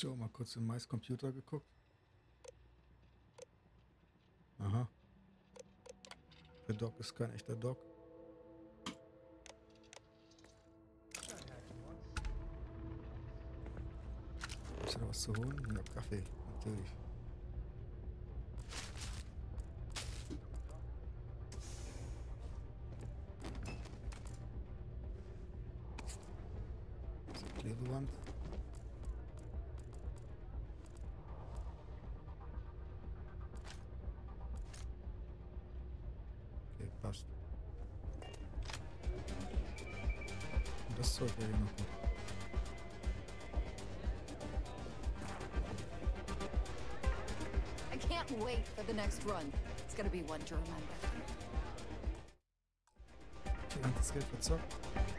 So, mal kurz in Mais Computer geguckt. Aha. Der Doc ist kein echter Doc. Ist da was zu holen? Ja, Kaffee, natürlich. So, Klebeband. Okay, passt. Und das Zeug wäre noch gut. I can't wait for the next run. It's gonna be one to remember. Okay, das Geld verzockt.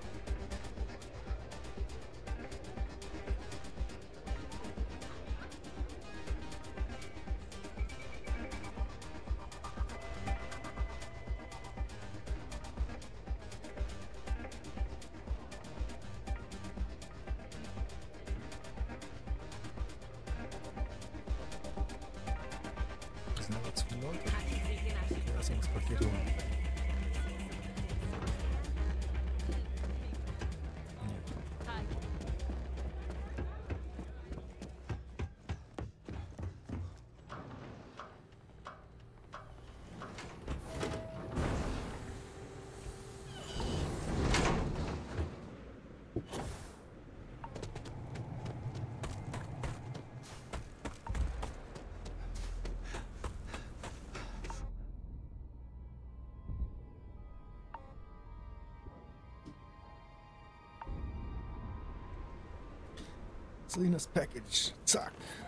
Das sind aber zu viele Leute. Okay, lass uns das Paket holen. Selena's Package. Zack.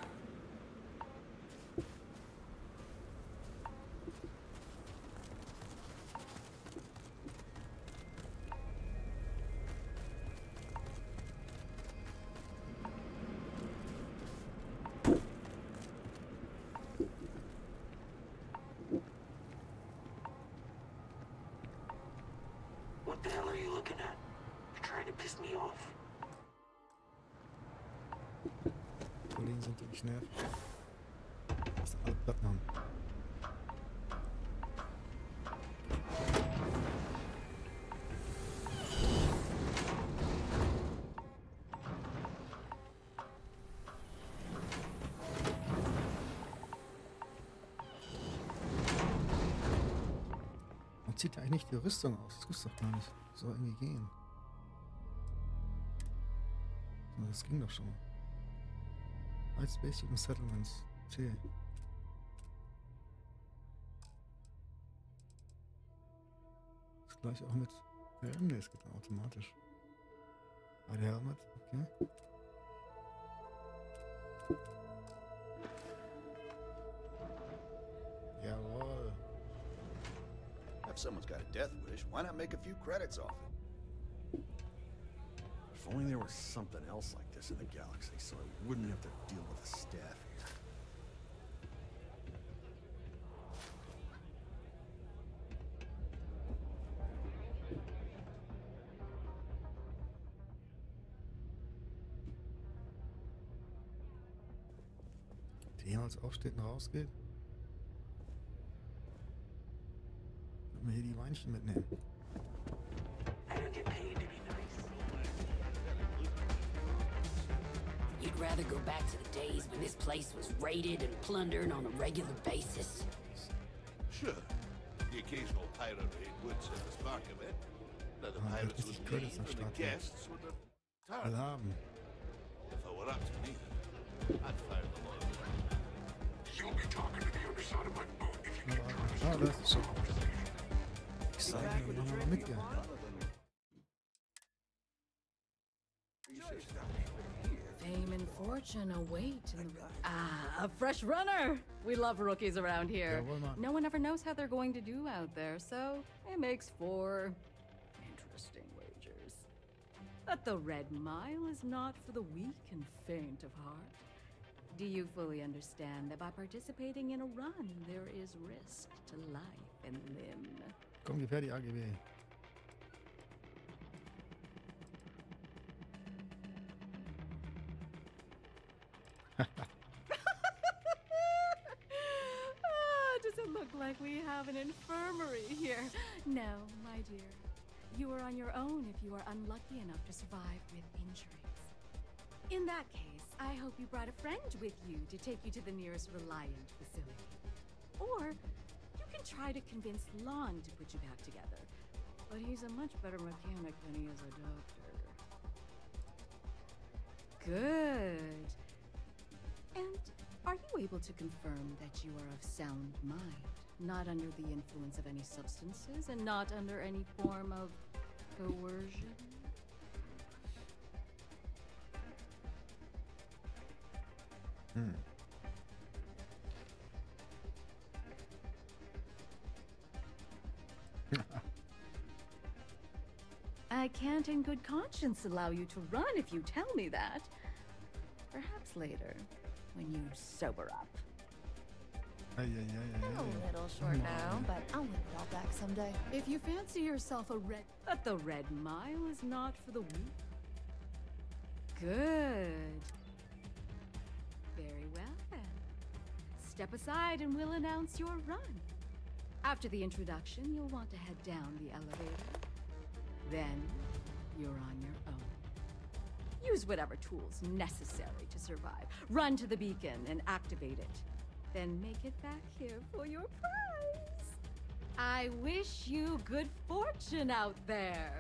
What the hell are you looking at? You're trying to piss me off. Kollegen sind wirklich nervig. Dass alle Platten haben. Man zieht ja eigentlich nicht die Rüstung aus. Das gibt's doch gar nicht. Soll irgendwie gehen. So, das ging doch schon mal. Als Basic und Settlements. C. Das gleich auch mit Helm. Ne, es geht dann automatisch. Bei der Helmet, okay. Jawohl. If someone's got a death wish, why not make a few credits off it? If only there was something else like this in the galaxy, so I wouldn't have to deal with the staff here. Der jemals aufsteht und rausgeht. Sollten wir hier die Weinchen mitnehmen. I don't get paid to be nice. You'd rather go back to the days when this place was raided and plundered on a regular basis? Sure. The occasional pirate raid would set the spark a bit. Now the Ah, pirates richtig would Credits leave am and the Start hier. guests would return. Alarm. If it were up to me, I'd fire them all. You'll be talking to the other side of my boat if you Ah, das ist schon. Ich sage, wir machen mal mitgehen. Fame and fortune await in the... Ah, a fresh runner! We love rookies around here. Jawohl, Mann. No one ever knows how they're going to do out there, so it makes for interesting wagers. But the Red Mile is not for the weak and faint of heart. Do you fully understand that by participating in a run, there is risk to life and limb? Komm, gib her die AGB. Does it look like we have an infirmary here? No, my dear. You are on your own if you are unlucky enough to survive with injuries. In that case, I hope you brought a friend with you to take you to the nearest Reliant facility. Or you can try to convince Lon to put you back together. But he's a much better mechanic than he is a doctor. Good. And are you able to confirm that you are of sound mind, not under the influence of any substances, and not under any form of coercion? I can't in good conscience allow you to run if you tell me that. Perhaps later, when you sober up. Ay, I'm a little short now, but I'll win it all back someday. If you fancy yourself a red... But the Red Mile is not for the weak. Good. Very well, then. Step aside and we'll announce your run. After the introduction, you'll want to head down the elevator. Then, you're on your own. Use whatever tools necessary to survive. Run to the beacon and activate it. Then make it back here for your prize. I wish you good fortune out there.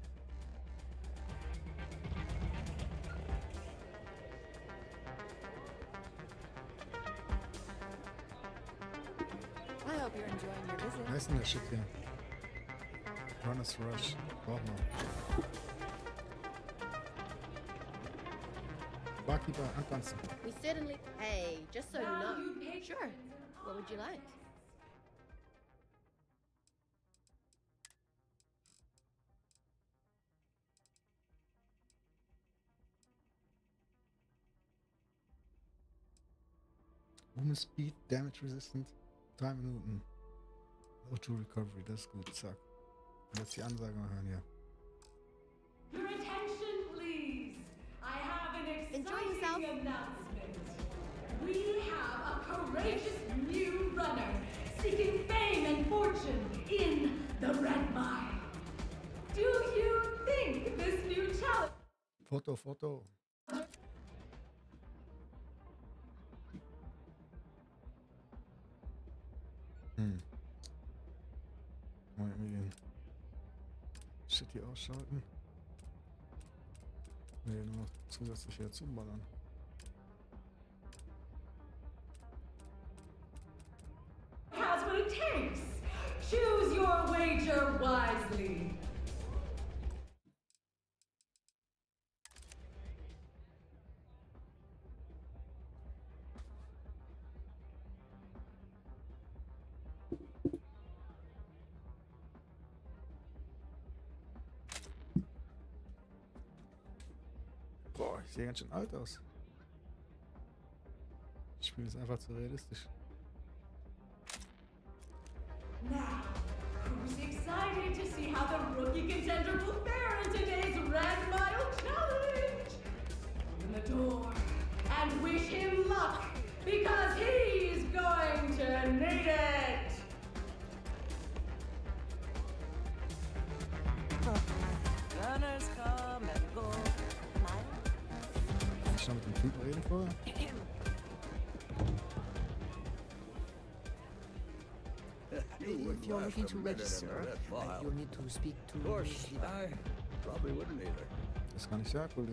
I hope you're enjoying your visit. Wer ist denn der Shit hier? Runners Rush. Brauchen wir. Barkeeper, antanzen. We certainly... Hey, just so you know. Sure. What would you like? Movement Speed, Damage Resistant, 3 Minuten. Auto Recovery, das ist gut, zack. Und jetzt die Ansage mal hören hier. Your attention, please. I have an Enjoy yourself. exciting announcement. We have a courageous new runner seeking fame and fortune in the Red Mile. Do you think this new challenge... Foto. Mal irgendwie den Shit hier ausschalten. Nee, nur noch zusätzlich hier zuballern. has what it takes. Choose your wager wisely. Boah, ich sehe ganz schön alt aus. Das Spiel ist einfach zu realistisch. Now, who's excited to see how the rookie contender will fare in today's Red Mile Challenge? Open the door and wish him luck, because he's going to need it! Runners come and go. Kann ich schon mit dem Typen reden vorher? If you're looking to register, you'll need to speak to... Of course, I probably wouldn't either. Das kann ich ja, Kollege.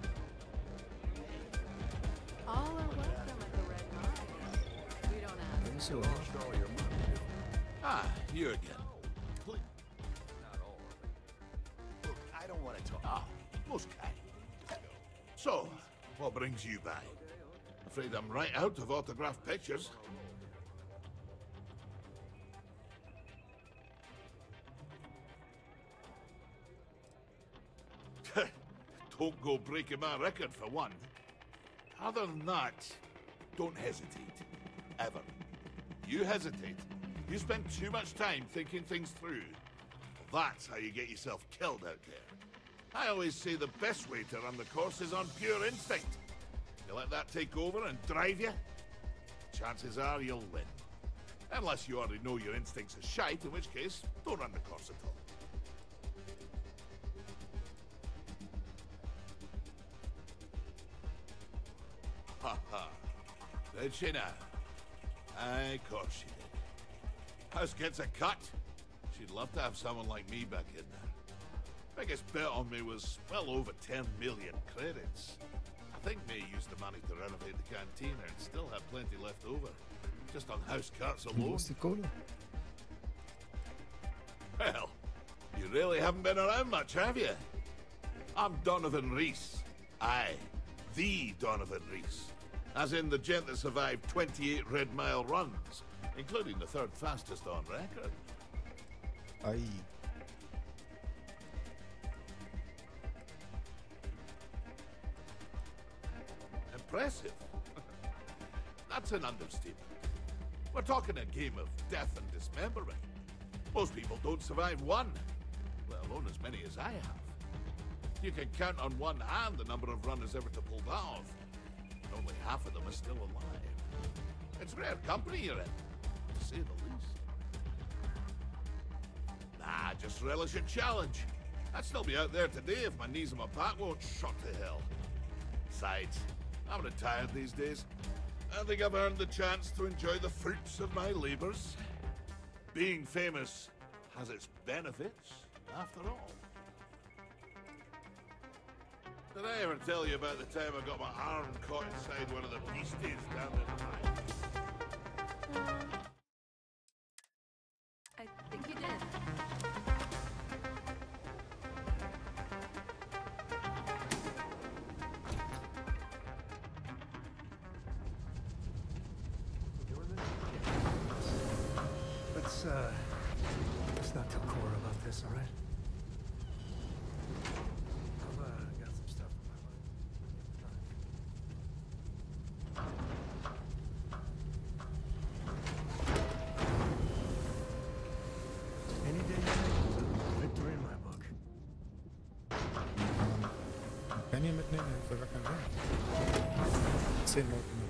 All are welcome at the Red Mile. We don't ask. So, Lost all your money. Ah, you again. Not all of it. Look, I don't want to talk. Ah, most kind. So, what brings you by? Afraid I'm right out of autographed pictures. Don't go breaking my record for one. Other than that, don't hesitate. Ever. You hesitate, you spend too much time thinking things through. That's how you get yourself killed out there. I always say the best way to run the course is on pure instinct. You let that take over and drive you, chances are you'll win. Unless you already know your instincts are shite, in which case, don't run the course at all. Ha ha. Did she now? Aye, of course she did. House gets a cut. She'd love to have someone like me back in there. Biggest bet on me was well over 10 million credits. I think May used the money to renovate the cantina and still had plenty left over. Just on house cuts alone. What's the cola? Well, you really haven't been around much, have you? I'm Donovan Reese. Aye, the Donovan Reese. As in the gent that survived 28 Red Mile runs, including the third fastest on record. Aye. Impressive. That's an understatement. We're talking a game of death and dismemberment. Most people don't survive one, let alone as many as I have. You can count on one hand the number of runners ever to pull that off, and only half of them are still alive. It's rare company you're in, to say the least. Nah, just relish a challenge. I'd still be out there today if my knees and my back won't shot to hell. Besides, I'm retired these days. I think I've earned the chance to enjoy the fruits of my labors. Being famous has its benefits, after all. Did I ever tell you about the time I got my arm caught inside one of the beasties down the line? I think you did. Let's not tell Cora about this, all right? I've got some stuff in my mind. Any day is a victory in my book. Penny mitnehmen, für gar keinen Sinn. 10 Minuten.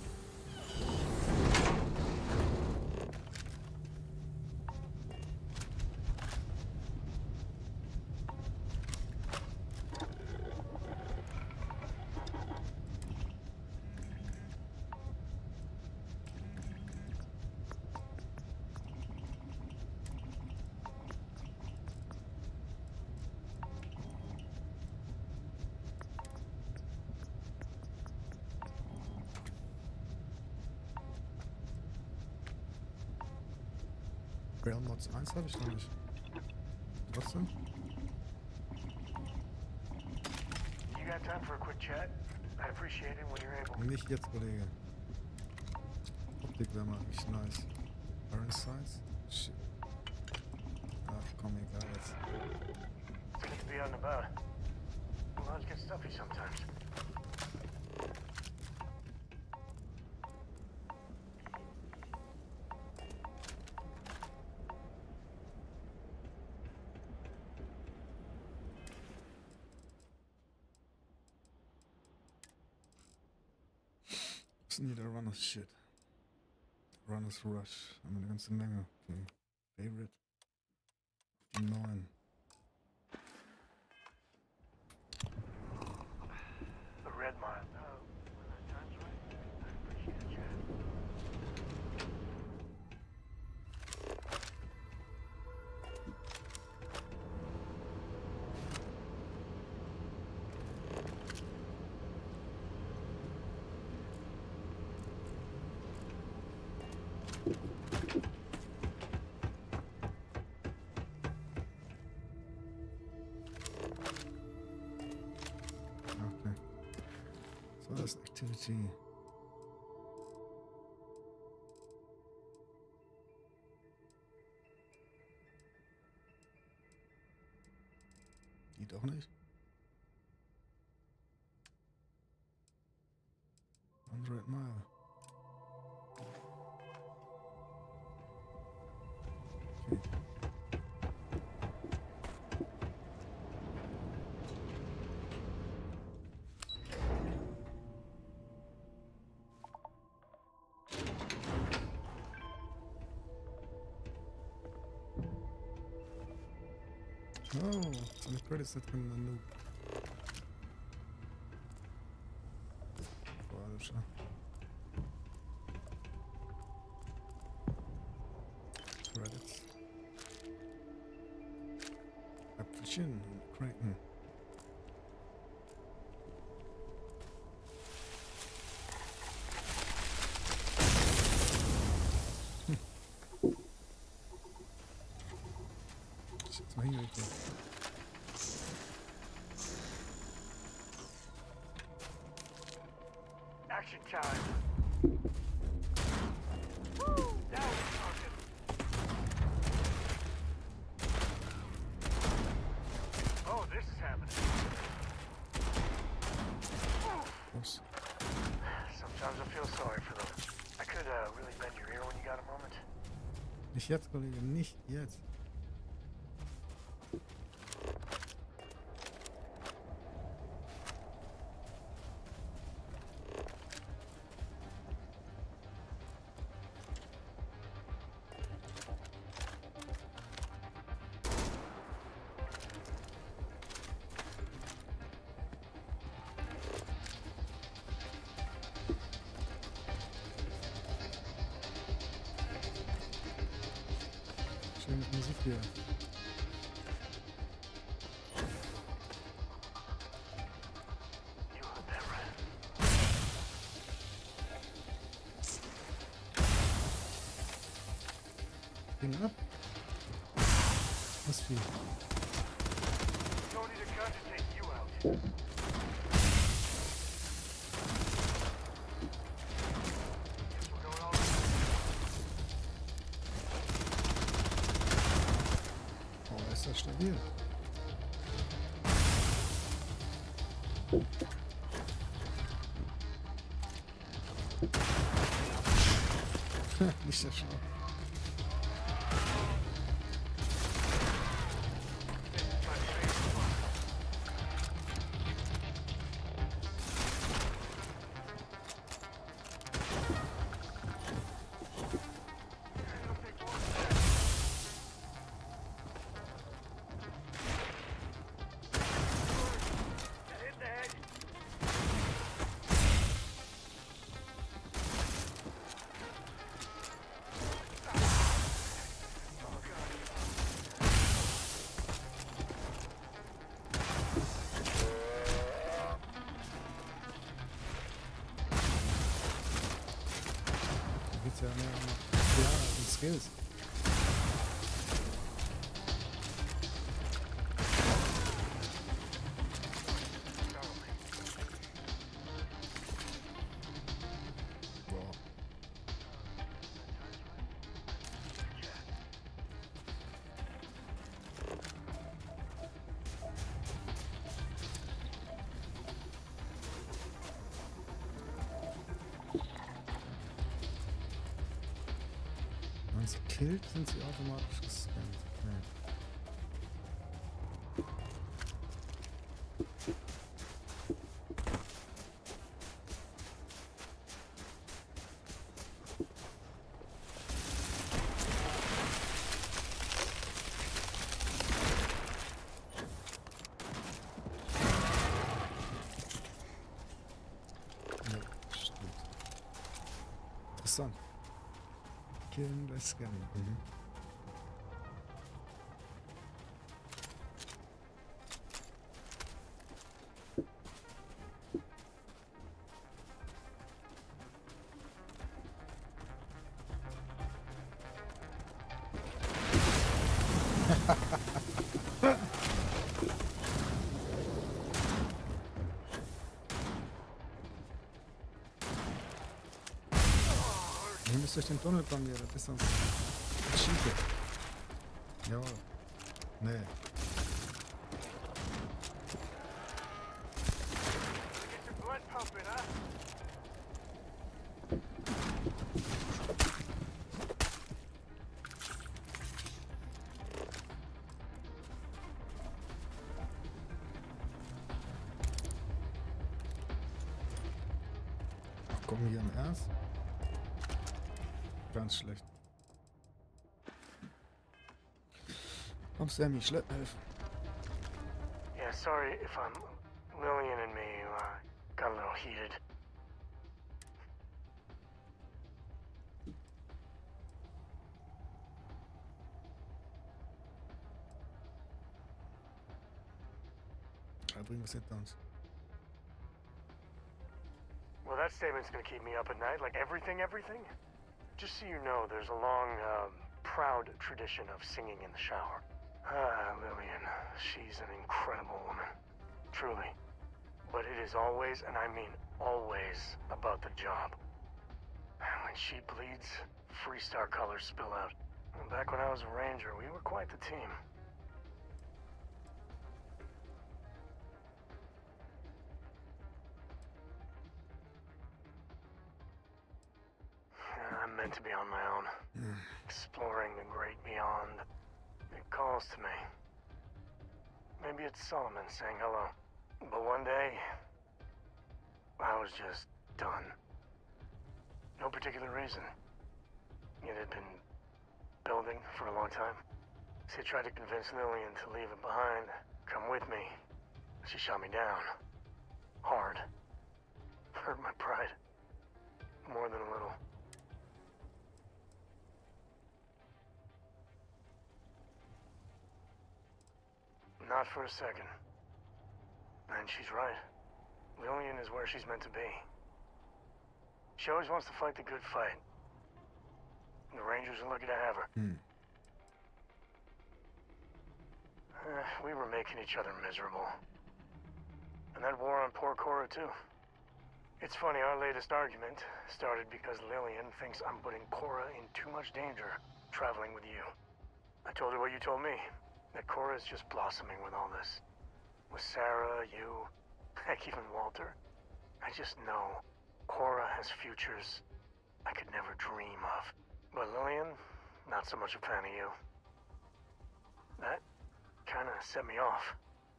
Realm Mods 1 habe ich noch nicht. Trotzdem? You got time for a quick chat? I'd appreciate it when you're able. Nicht jetzt, Kollege. Optik wäre mal echt nice. Iron Sights? Shit. Ach komm, egal jetzt. It's good to be out and about. Lives get stuffy sometimes. Need a Runner's Shit. Runner's Rush. Haben wir eine ganze Menge. Okay. Favorite. Die 9. The Red Mile. When that time's right, I appreciate it, Okay. So that's activity. Die doch nicht. 100 Mile. Okay. Oh, seine Credits da drin, dann Noob. Falscher. Credits. Äpfelchen, Cracken. Jetzt mal hingekriegt. Action time. Woo! Now we're talking. Oh, this is happening. Los. Sometimes I feel sorry for them. I could really bend your ear when you got a moment. Nicht jetzt, Kollege, nicht jetzt. Schön mit Musik hier. You heard that right. Gehen ab. Was viel? Don't need a gun to take you out. Guess we're going all right. Oh, ist das stabil. Nicht so schlau. Hit the head. Da geht's ja mehr um Skills. Boah. Wenn man sie killt, sind sie automatisch gescannt. Okay. Ja, stimmt. Interessant. Killen bei Scannen. Mhm. Ihr müsst durch den Tunnel kommen, ihr, das ist sonst Schiefe. Jawohl. Nee. Get your blood pumping, huh? Kommen hier am Erst. Ganz schlecht. Komm, Sammy, schlepp helfen. sorry if I'm... Lillian and me got a little heated. I'll bring the sit-downs. Well, that statement's gonna keep me up at night, like everything. Just so you know, there's a long, proud tradition of singing in the shower. Lillian, she's an incredible woman. Truly. But it is always, and I mean always, about the job. And when she bleeds, Freestar colors spill out. And back when I was a ranger, we were quite the team. I'm meant to be on my own, exploring the great beyond. It calls to me. Maybe it's Solomon saying hello. But one day, I was just done. No particular reason. It had been building for a long time. She tried to convince Lillian to leave it behind, come with me. She shot me down. Hard. Hurt my pride. More than a little. Not for a second. And she's right. Lillian is where she's meant to be. She always wants to fight the good fight. The Rangers are lucky to have her. We were making each other miserable. And that war on poor Cora, too. It's funny, our latest argument started because Lillian thinks I'm putting Cora in too much danger traveling with you. I told her what you told me, that Cora's just blossoming with all this. With Sarah, you, heck, even Walter. I just know Cora has futures I could never dream of. But Lillian, not so much a fan of you. That kinda set me off.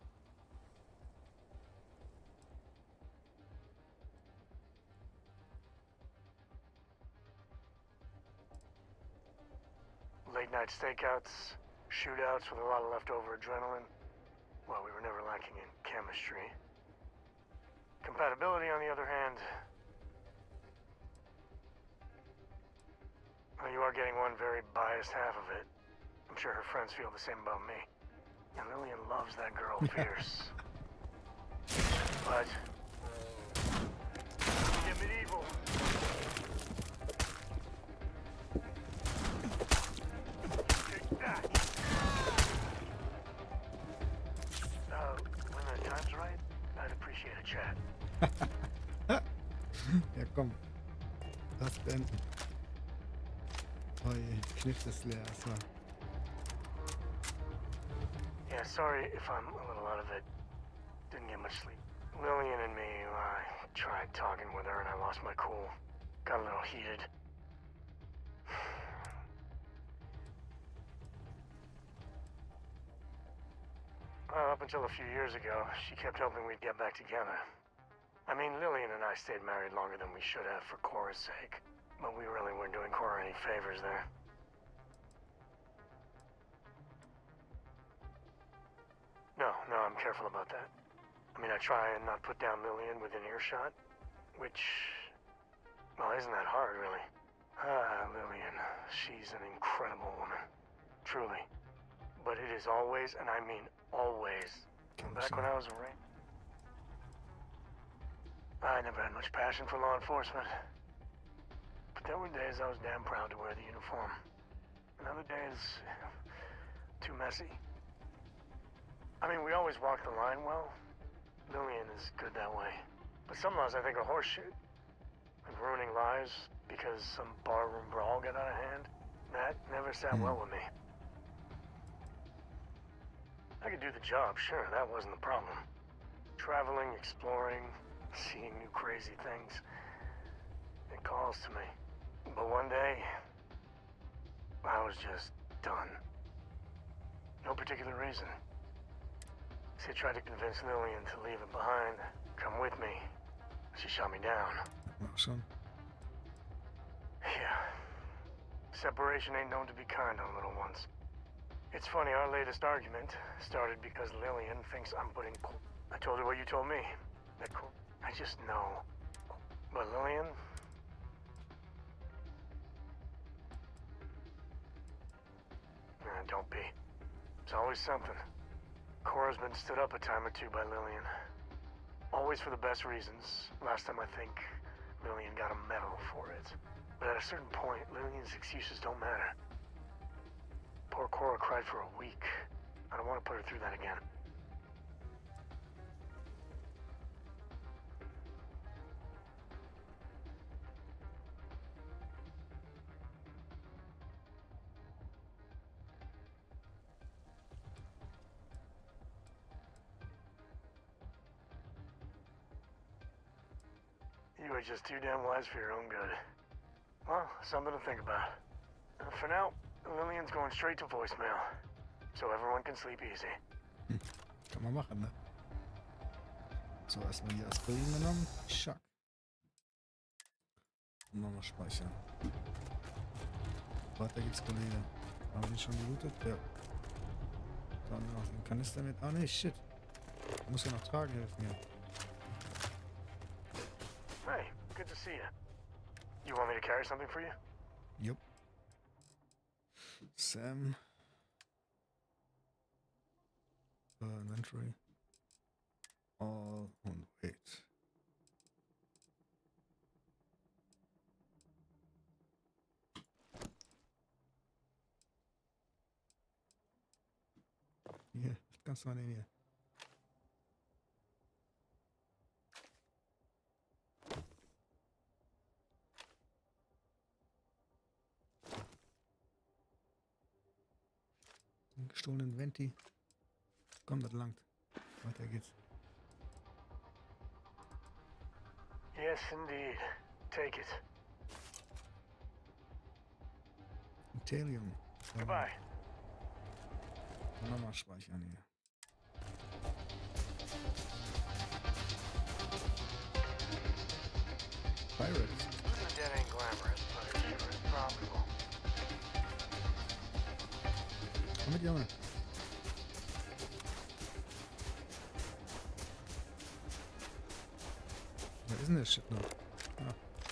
Late night stakeouts, shootouts with a lot of leftover adrenaline. Well, we were never lacking in chemistry. Compatibility, on the other hand... Well, you are getting one very biased half of it. I'm sure her friends feel the same about me. And Lillian loves that girl fierce. But... get medieval. Take that. When the time's right, I'd appreciate a chat. Ja, komm. Lass beenden. Oh je, Kniff ist leer erstmal. Yeah, sorry if I'm a little out of it. Didn't get much sleep. Lillian and me, I tried talking with her and I lost my cool. Got a little heated. Well, up until a few years ago, she kept hoping we'd get back together. I mean, Lillian and I stayed married longer than we should have for Cora's sake. But we really weren't doing Cora any favors there. No, I'm careful about that. I mean, I try and not put down Lillian within earshot. Which... well, isn't that hard, really? Lillian. She's an incredible woman. Truly. But it is always, and I mean always, back when I was a Ranger, I never had much passion for law enforcement. But there were days I was damn proud to wear the uniform. And other days, too messy. I mean, we always walk the line well. Lillian is good that way. But some laws I think are horseshit. Like ruining lives because some barroom brawl got out of hand. That never sat well with me. I could do the job, sure, that wasn't the problem. Traveling, exploring, seeing new crazy things. It calls to me. But one day, I was just done. No particular reason. She tried to convince Lillian to leave it behind, come with me. She shot me down. Awesome. Yeah. Separation ain't known to be kind on little ones. It's funny, our latest argument started because Lillian thinks I'm putting... I told her what you told me. That I just know. But Lillian... don't be. It's always something. Cora's been stood up a time or two by Lillian. Always for the best reasons. Last time I think Lillian got a medal for it. But at a certain point, Lillian's excuses don't matter. Poor Cora cried for a week. I don't want to put her through that again. You are just too damn wise for your own good. Well, something to think about. For now, Lillian's going straight to voicemail, so everyone can sleep easy. Kann man machen, ne? So, erstmal die Aspirin genommen. Schack. Und nochmal speichern. Weiter geht's, Kollege. Haben wir den schon gelootet? Ja. Dann noch den Kanister mit. Ah, ne, shit. Ich muss ja noch tragen helfen hier. Hey, good to see you. You want me to carry something for you? Yup. Sam. Inventory. All on wait. Hier, das kannst du mal nehmen hier. Gestohlenen Venti. Komm, das langt. Weiter geht's. Yes, indeed. Take it. Interium. Goodbye. Nochmal speichern hier. Pirates. The dead ain't glamorous, but it sure is profitable. Komm mit, Junge. Wer ist denn der Shit noch? Ja.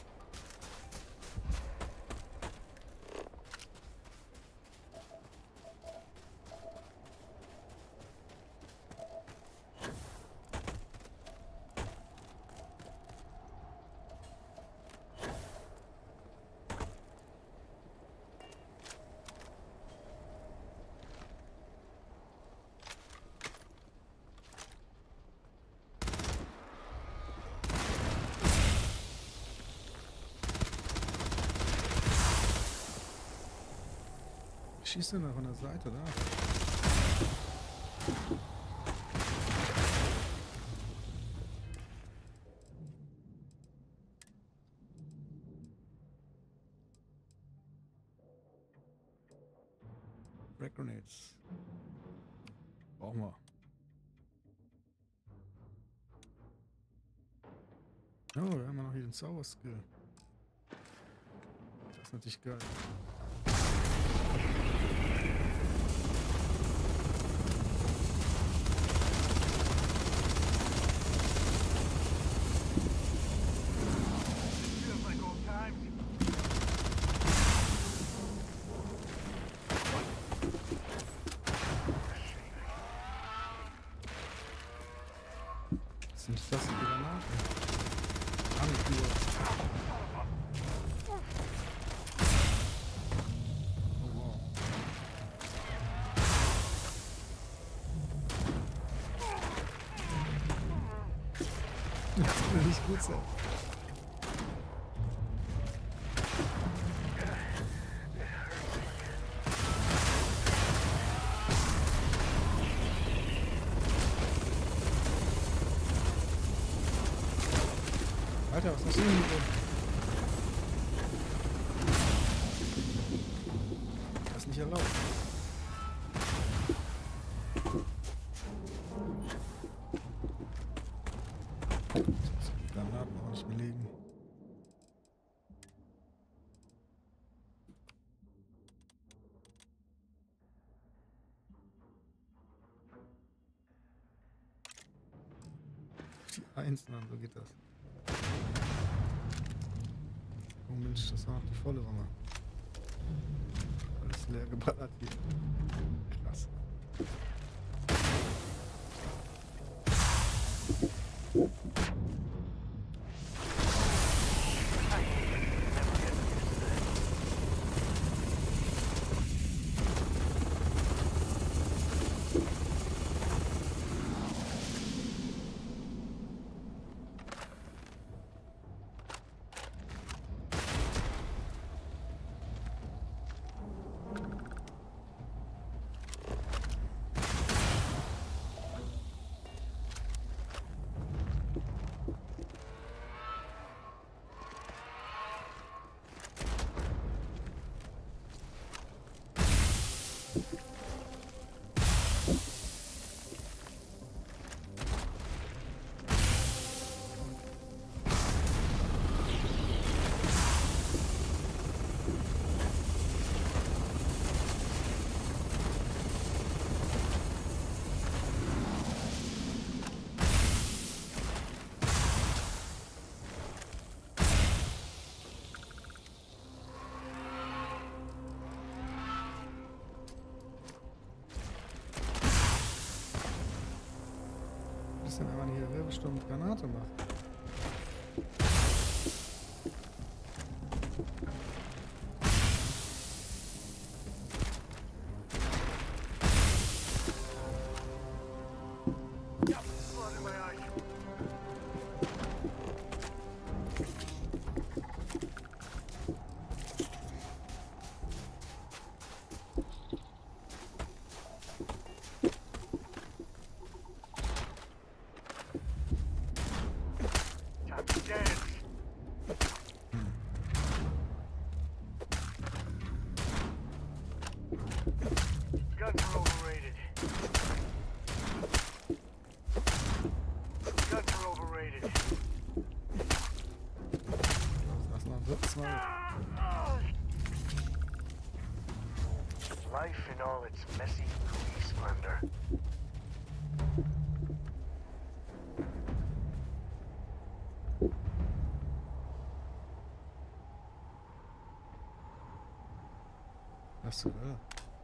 Schießt du noch von der Seite da? Frag Grenades. Brauchen wir. Oh, wir haben ja noch hier den Zauberskill. Das ist natürlich geil. Sind das die Granaten? Angriff. Oh wow. Das will nicht gut sein. Alter, was hast du denn hier? Das ist nicht erlaubt. Die Granaten auch nicht belegen. einzeln an, so geht das. Oh Mensch, das war noch die volle Runde. Alles leer geballert hier. Krass. Wenn man hier Wirbelsturm mit Granate macht. Life in all its messy, gooey splendor. Was zur Hölle?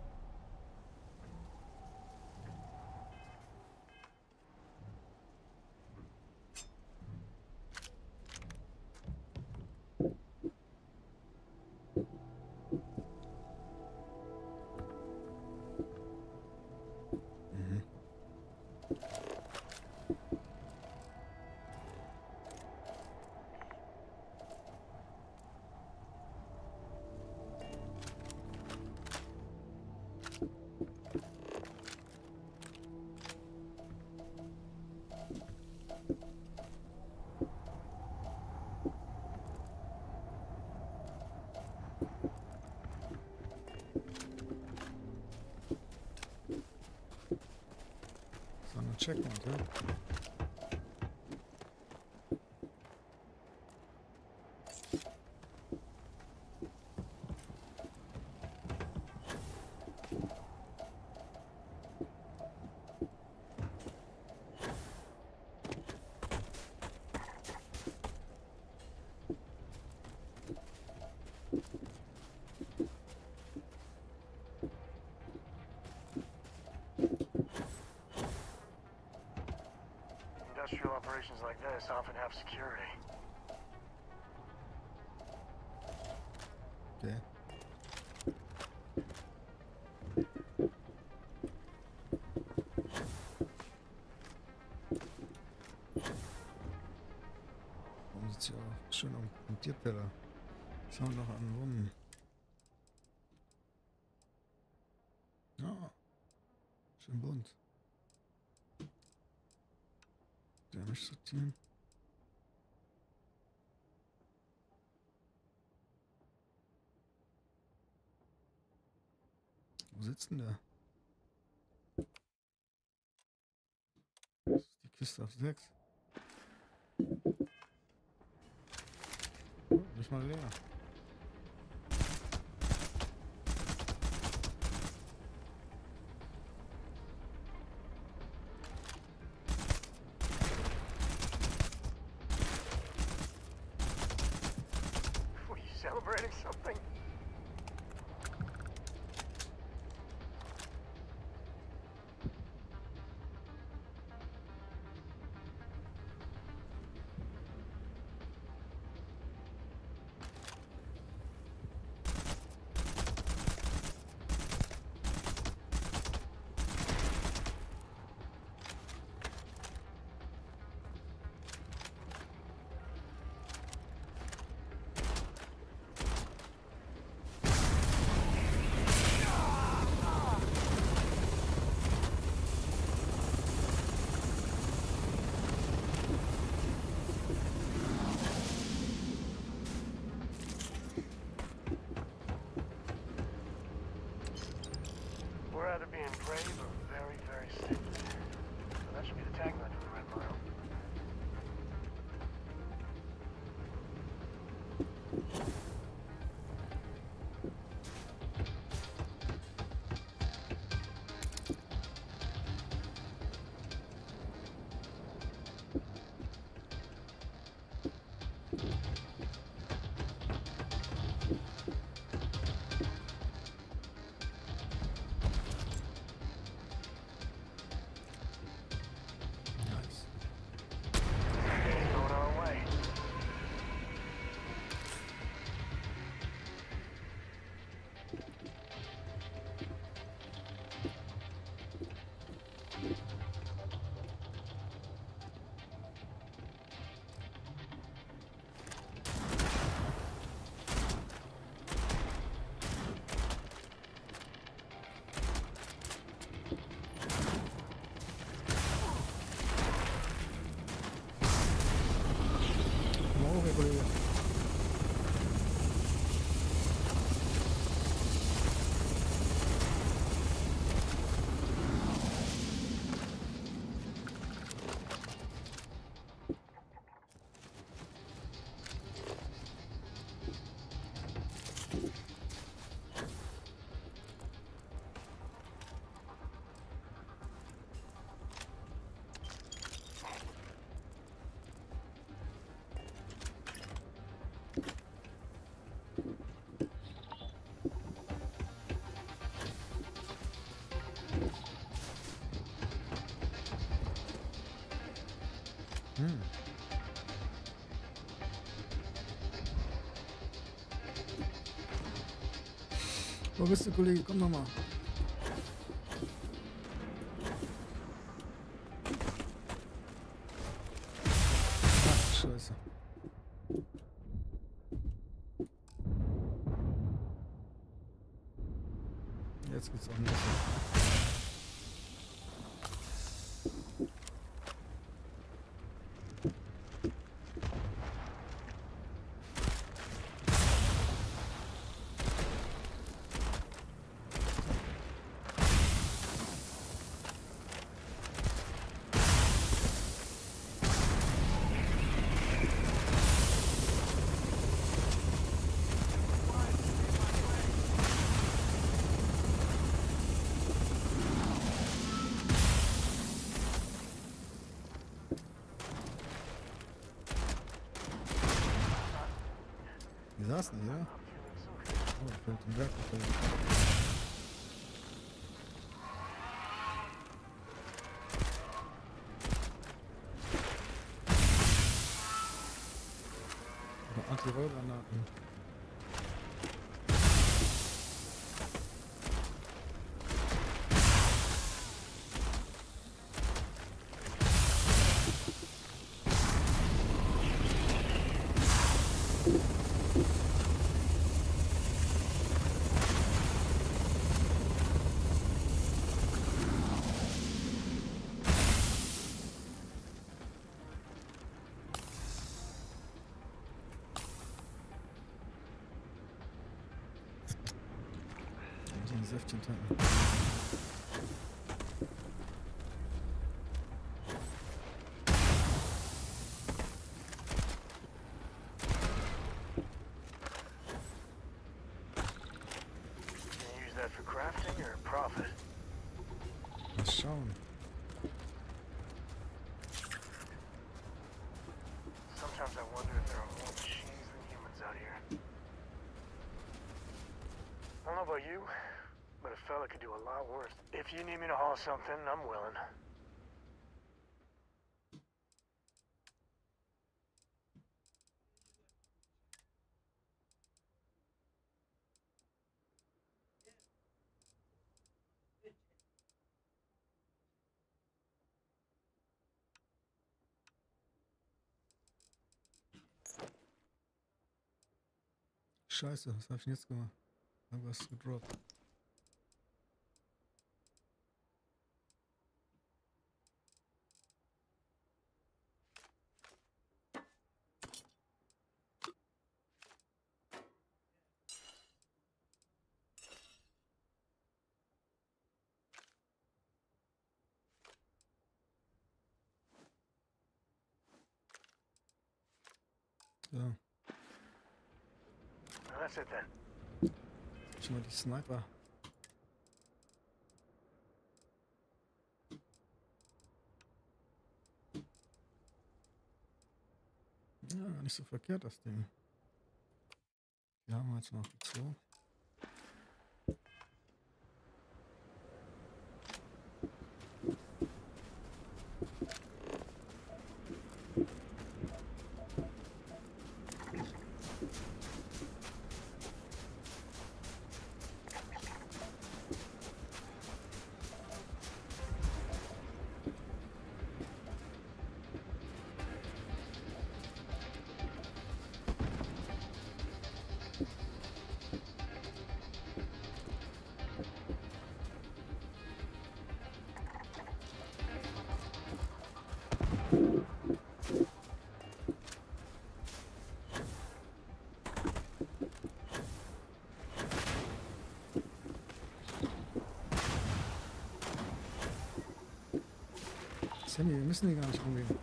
Checkpoint, ja? Industrial operations like this often have security. Okay. Warum sieht's hier auch schön am Tierpeller? Schauen wir noch an Wunden. Ja. Schön bunt. Damage sortieren. Wo sitzt denn der? Das ist die Kiste auf 6. Oh, nicht mal leer. celebrating something? We're either being brave or very, very stupid. So that should be the tagline for the Red Mile. Going our way. Morre, colega. Wo bist du, Kollege? Komm nochmal. Ach, Scheiße. Jetzt geht's auch nicht. Die saßen hier. Oh, ich bin zum Werk gefällt. Anti-Rollgranaten. Die Säftchen tanken. Use that for crafting or profit? Mal schauen. Sometimes I wonder if there are more machines than humans out here. about you, but a fella could do a lot worse. If you need me to haul something, I'm willing. Scheiße, was hab ich denn jetzt gemacht? Irgendwas gedroppt. So. That's it then. Schon mal die Sniper. Ja, nicht so verkehrt das Ding. Die haben wir jetzt noch gezogen. Sammy, wir müssen hier gar nicht rumgehen.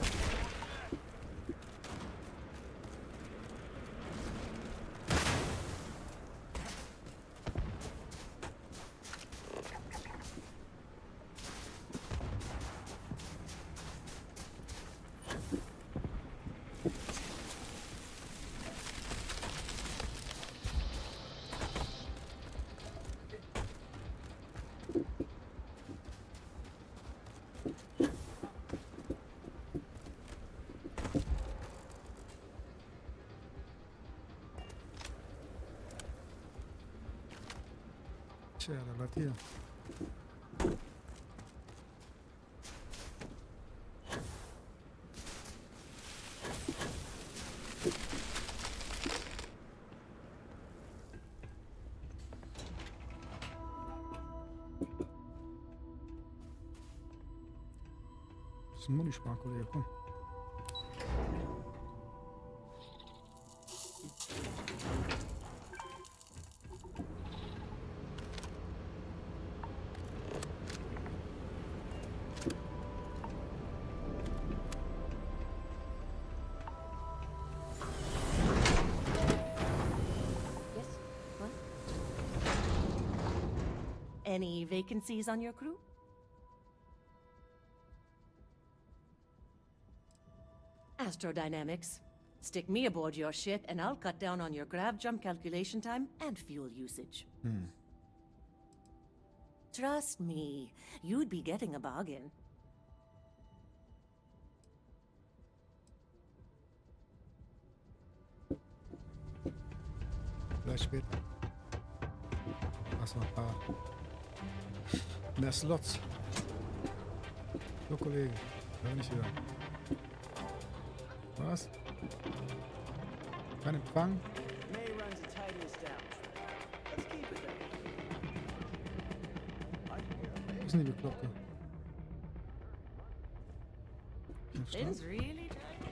Tja, der bleibt hier. Das ist ein Mullisparkollege, komm. Any vacancies on your crew? Astrodynamics. Stick me aboard your ship and I'll cut down on your grav jump calculation time and fuel usage. Trust me, you'd be getting a bargain. Vielleicht später. Achso, mehr Slots. So, Kollege, da bin ich wieder. Was? Kein Empfang? Wo ist denn die Bekloppte? Things really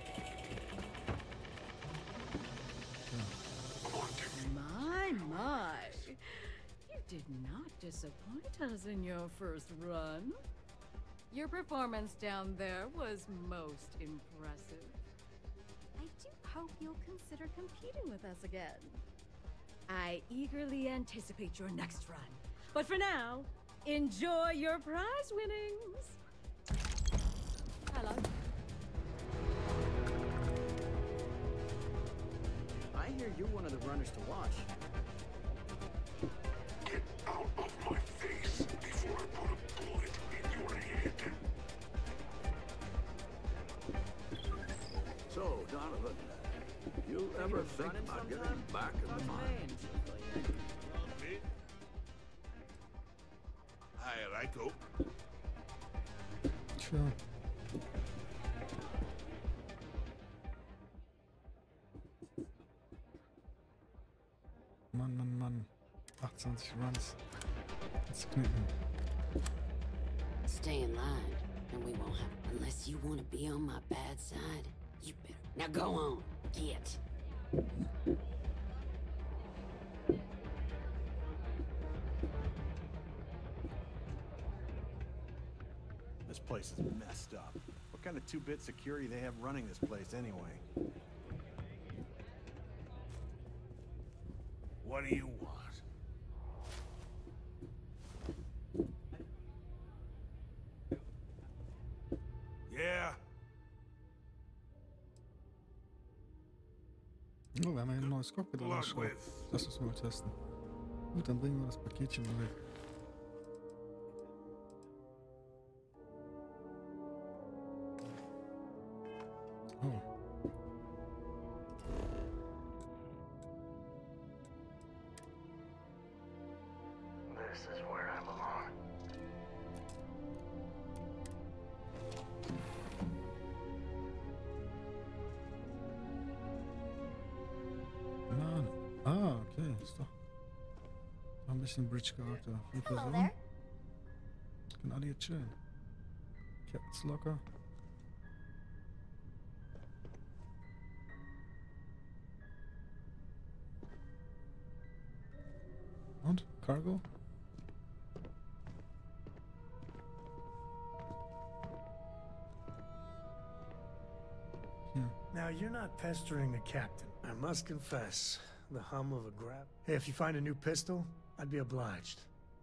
My. You did not disappoint us in your first run. Your performance down there was most impressive. I do hope you'll consider competing with us again. I eagerly anticipate your next run. But for now, enjoy your prize winnings. Hello. I hear you're one of the runners to watch. Get out of my face before I put a bullet in your head. So, Donovan, you ever think about getting back in the mine? Aye, righto. Sure. Mann. 28 Runs. Let's knicken. Stay in line, and we won't have... Unless you want to be on my bad side, you better... Now go on. Get. This place is messed up. What kind of two-bit security they have running this place anyway? What do you want? Yeah. Oh, wir haben ja ein neues Cockpit angeschaut. Lass uns mal testen. Gut, dann bringen wir das Paketchen mal weg. Oh. This is where I belong. Mann. Ah, okay. Ist doch ein bisschen Bridge-Charakter. 4 Personen. Können alle hier chillen. Captain's Locker. Und? Cargo? Hier. Now, you're not pestering the captain. I must confess, the hum of a grab. Hey, if you find a new pistol, I'd be obliged.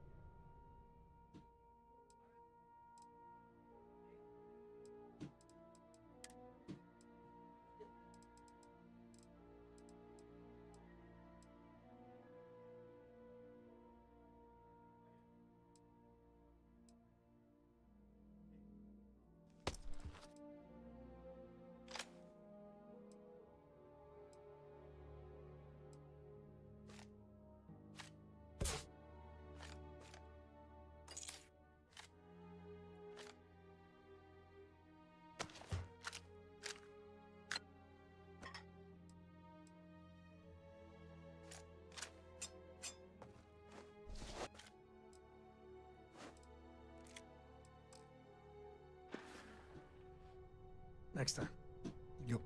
Next time. Jo.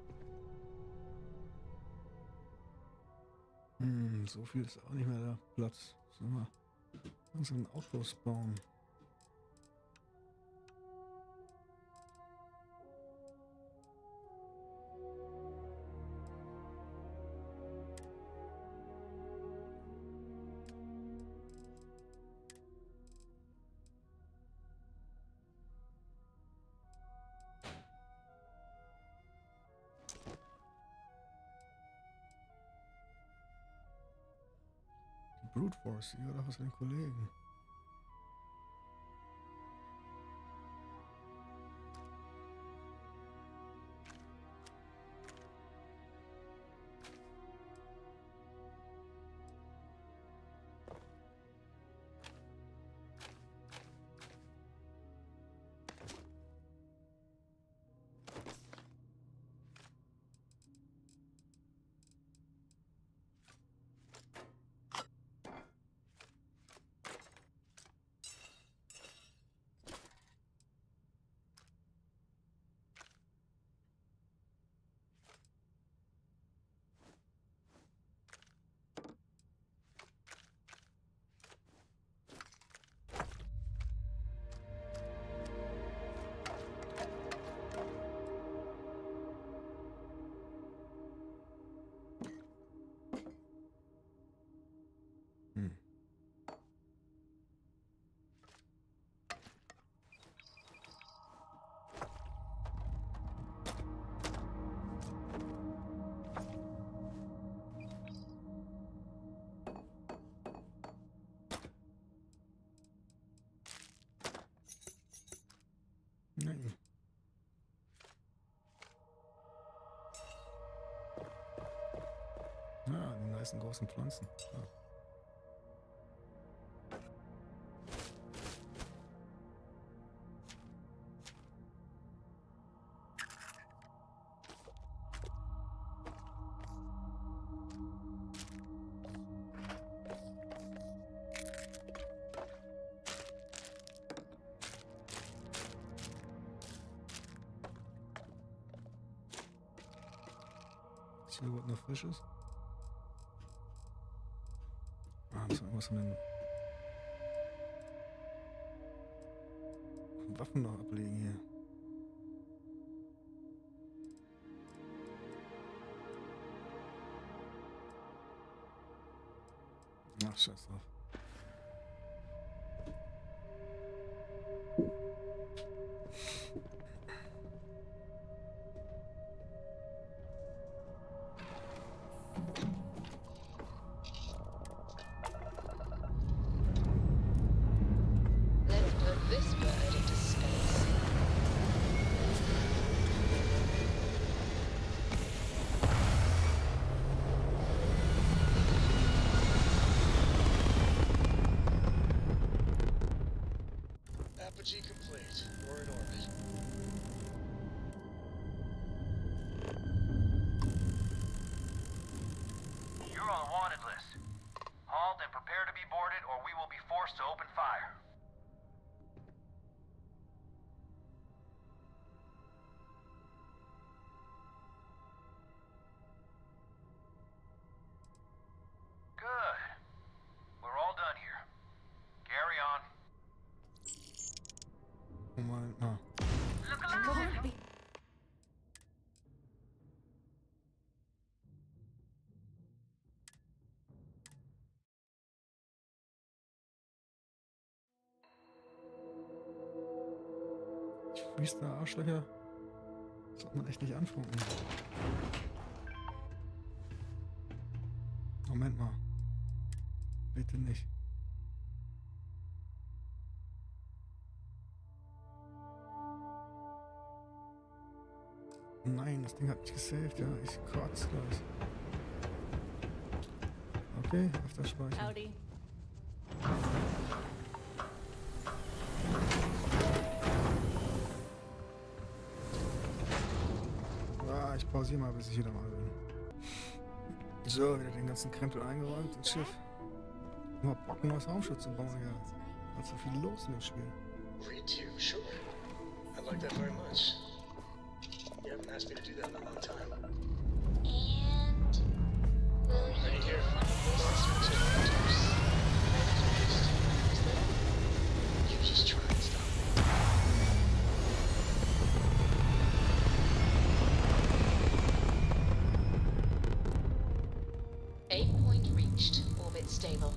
So viel ist auch nicht mehr der Platz. Sollen wir unseren Outpost bauen? Brute Force, ihr oder was für den Kollegen? weißen großen Pflanzen. Ja. Ist hier überhaupt noch Frisches? Ah, muss irgendwas von den Waffen noch ablegen hier. Ach, scheiß drauf. Apogee complete. We're in orbit. You're on the wanted list. Halt and prepare to be boarded, or we will be forced to open fire. Good. We're all done here. Carry on. Moment mal. Freestyle Arschlöcher sollte man echt nicht anfunken. Moment mal. Bitte nicht. Nein, das Ding hat mich gesaved, ja. Ich kotze gleich. Okay, auf das Speichern. Howdy. Ah, ich pausiere mal, bis ich wieder mal bin. So, wieder den ganzen Krempel eingeräumt ins Schiff. Nur Bock, ein neues Raumschiff zu bauen, ja. Hat so viel los in dem Spiel. Read to you, sure. I like that very much. You haven't asked me to do that in a long time. And will you Right here. You just try and stop me. 8 point reached. Orbit stable.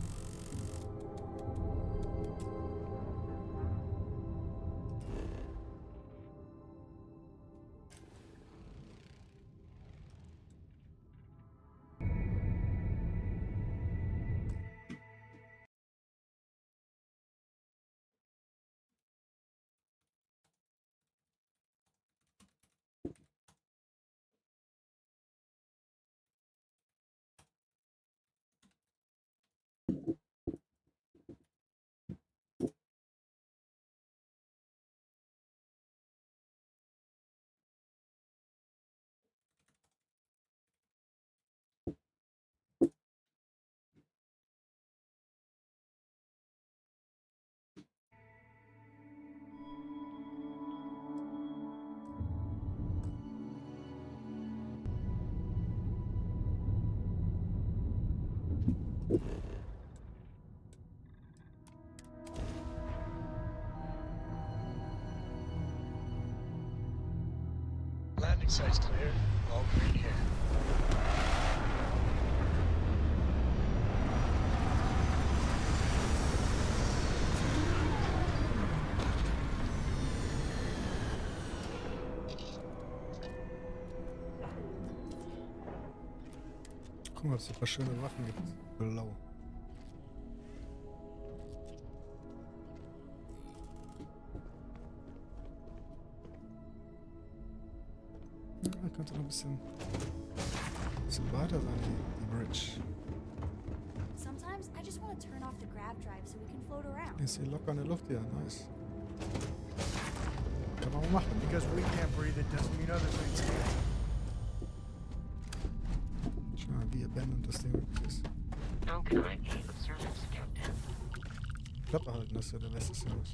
Landing site's clear. All green here. Guck mal, ob es ein paar schöne Waffen gibt. Blau. Ja, könnte noch ein bisschen weiter sein, die Bridge. Sometimes I just want to turn off the grav drive so we can float around. Ist hier locker in der Luft hier, nice. Kann man mal machen. Because we can't breathe, it doesn't mean other things can. Schau mal, wie abandoned das Ding wirklich ist. Klappe halten, das ist ja der beste Service.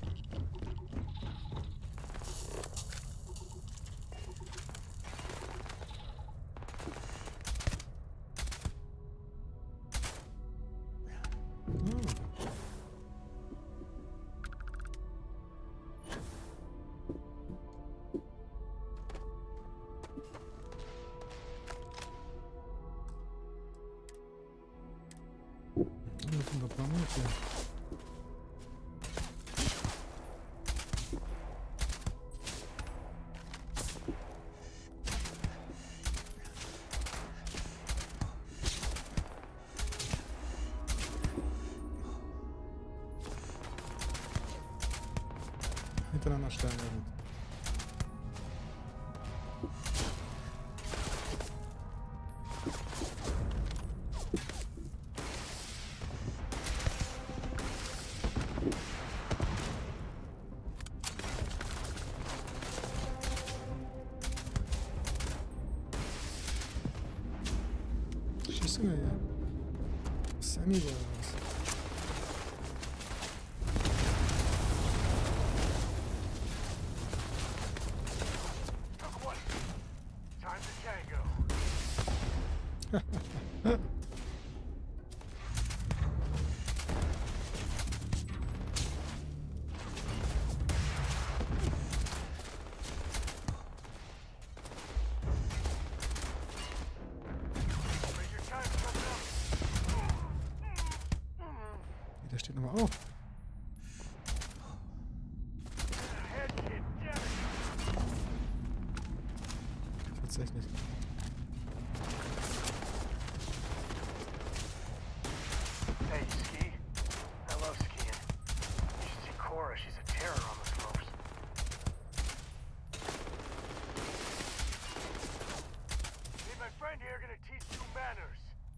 Hintereinander stellen, ja gut. Schießt du mir hier? Sammy oder was? Der steht nochmal auf. Tatsächlich. Hey, ski? I love skiing. You should see Cora. She's a terror on the slopes. Me and my friend here are gonna teach you manners.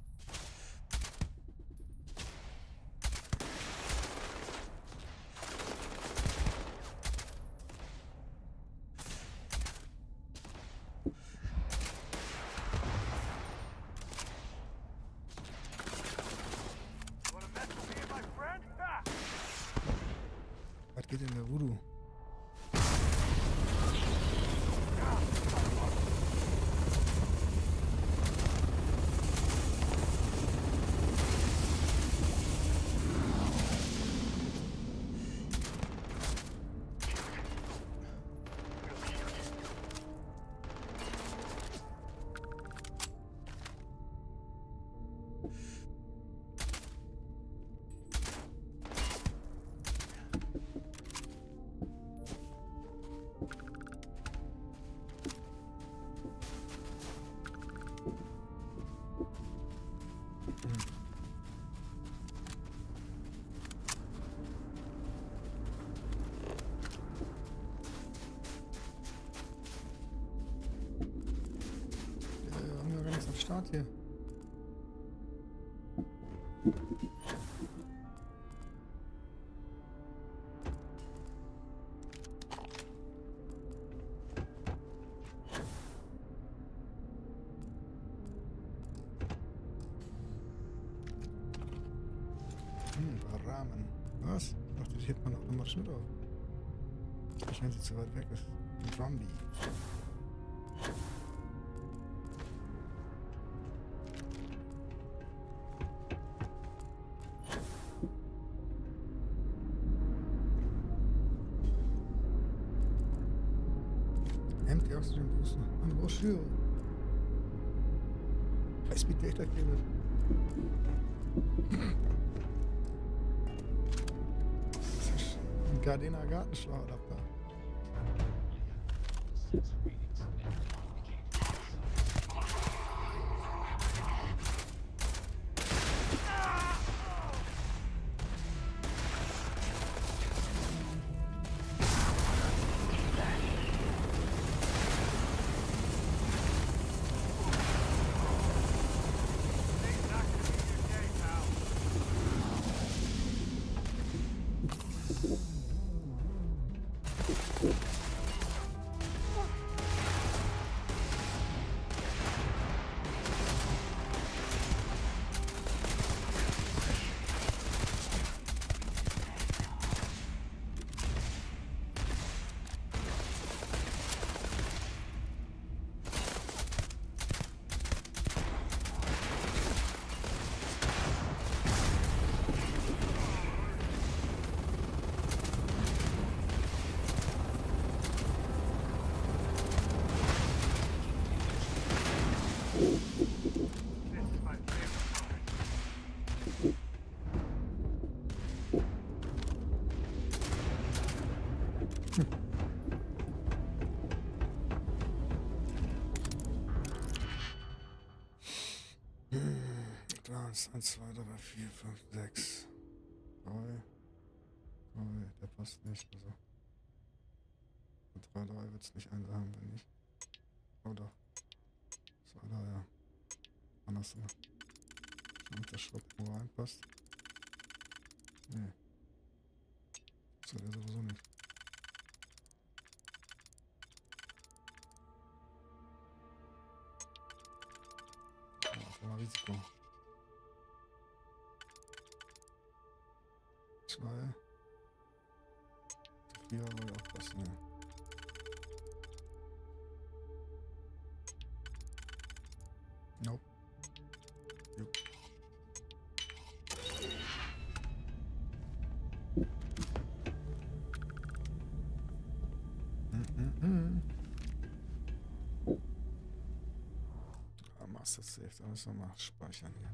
Was geht in der Voodoo? Start hier. Rahmen. Was? Ich dachte, die hebt man noch immer Schnitt auf. Wenn sie zu weit weg ist. Ein Zombie. Empty oxygen booster. Eine Broschüre. High-Speed Data Cable. Das ist ein Gardena Gartenschlauchadapter. 1, 2, 3, 4, 5, 6. 3. Der passt nicht. Also. Mit 3 wird es nicht einsamen, wenn nicht. Oder? 2, 3, ja. Andersrum. Damit der Schrott nur reinpasst. Nee. Soll der sowieso nicht. Ja, mal Risiko. 2. 4 soll auch passen, ja. Nope. Jupp. Ja, Master Safe, da müssen wir mal speichern hier.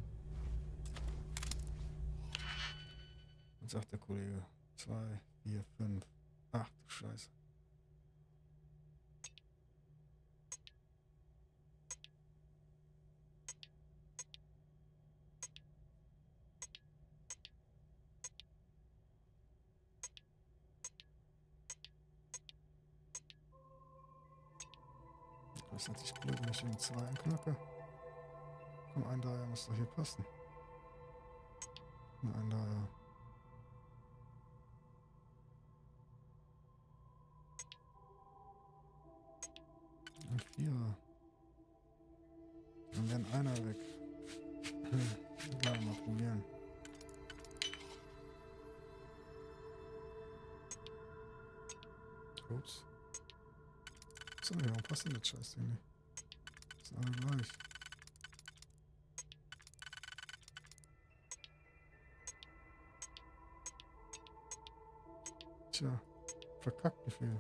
Was sagt der Kollege? 2, 4, 5. Ach du Scheiße. Das ist natürlich blöd, wenn ich den 2 anknacke. Komm, ein Dreier muss doch hier passen. Ein Dreier. Ein 4. Dann wäre einer weg. Ja, mal probieren. Ups. So, ja, warum passt denn das Scheißding nicht? Das ist alle gleich. Tja, verkackt Befehl.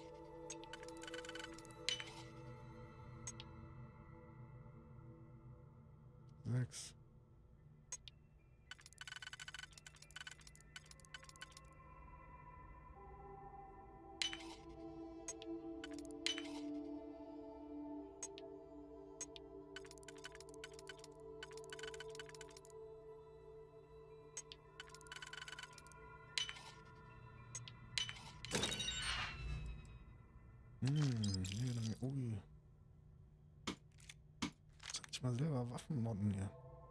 Sechs. Jede Menge. Ui. Soll ich mal selber Waffen modden hier?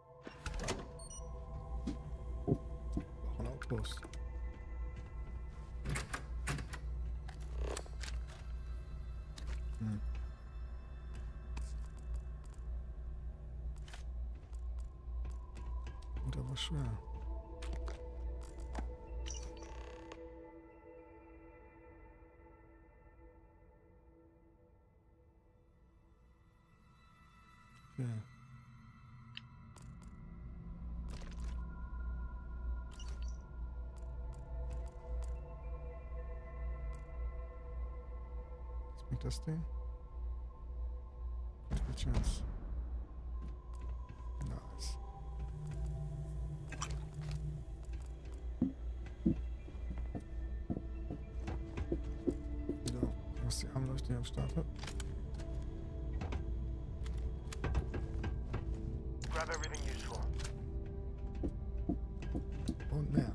Auch ein Outpost. Gut, aber schwer. Okay. Was bringt das Ding? Critical Chance. Nice. So, was die Armleuchte hier am Start hat. Grab everything useful. Und mehr.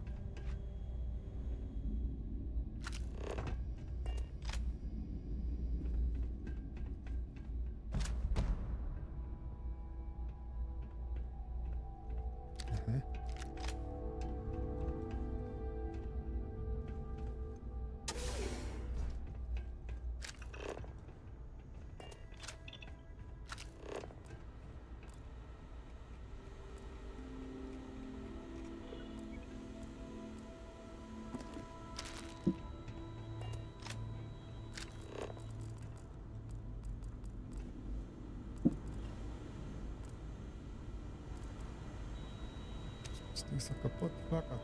Das Ding ist doch kaputt, Flacker.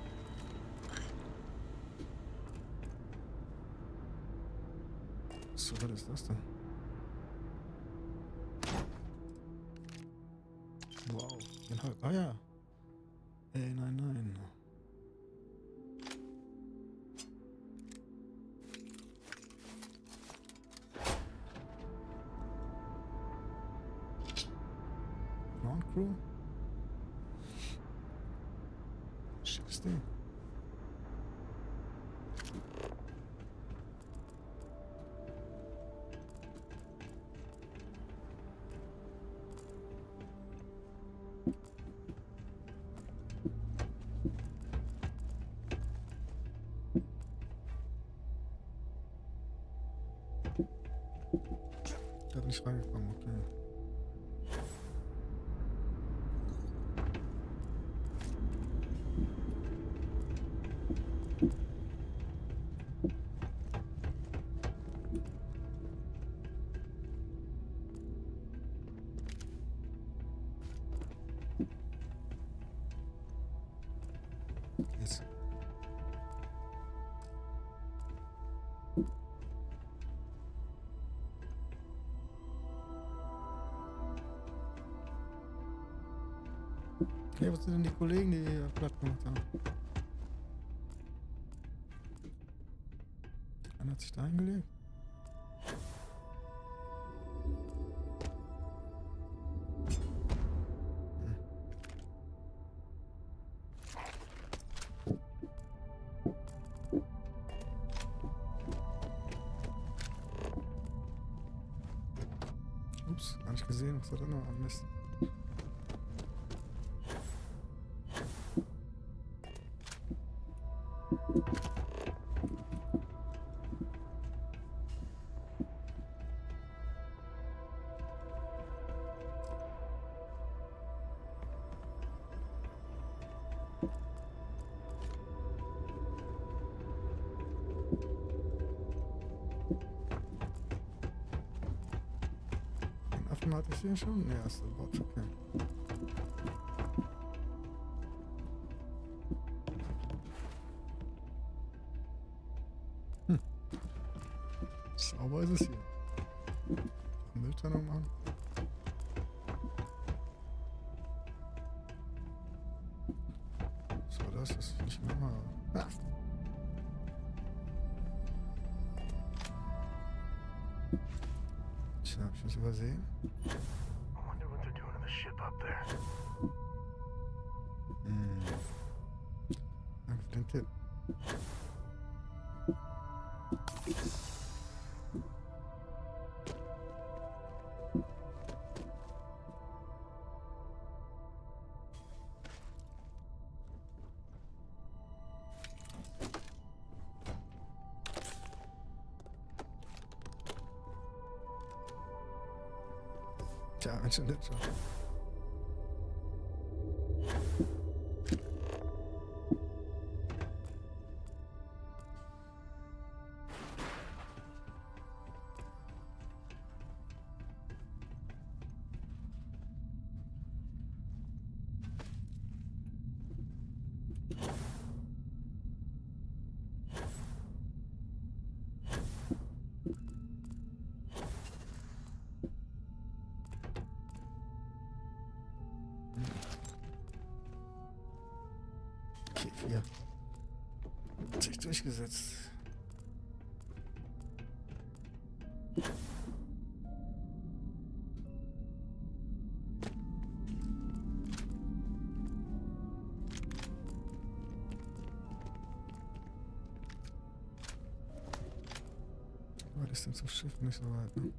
So, was ist das denn? Wow, den halt. Ah ja. Ey, nein, nein. Ground Crew? Das Ding. Da bin ich reingekommen, okay. Jetzt. Okay, was sind denn die Kollegen, die hier platt gemacht haben? Einer hat sich da hingelegt. Ups, gar nicht gesehen, was da drin war. Mist. Hatte ich den schon? Ne, ist der Bot, okay. Sauber ist es hier. Mülltrennung machen. Was war das? Das will ich nochmal. Ah. Tja, hab ich was übersehen? Danke für den Tipp. Tja, Mensch, und jetzt schon. Okay, 4. Hat sich durchgesetzt. Weit ist denn zum Schiff? Nicht so weit, ne?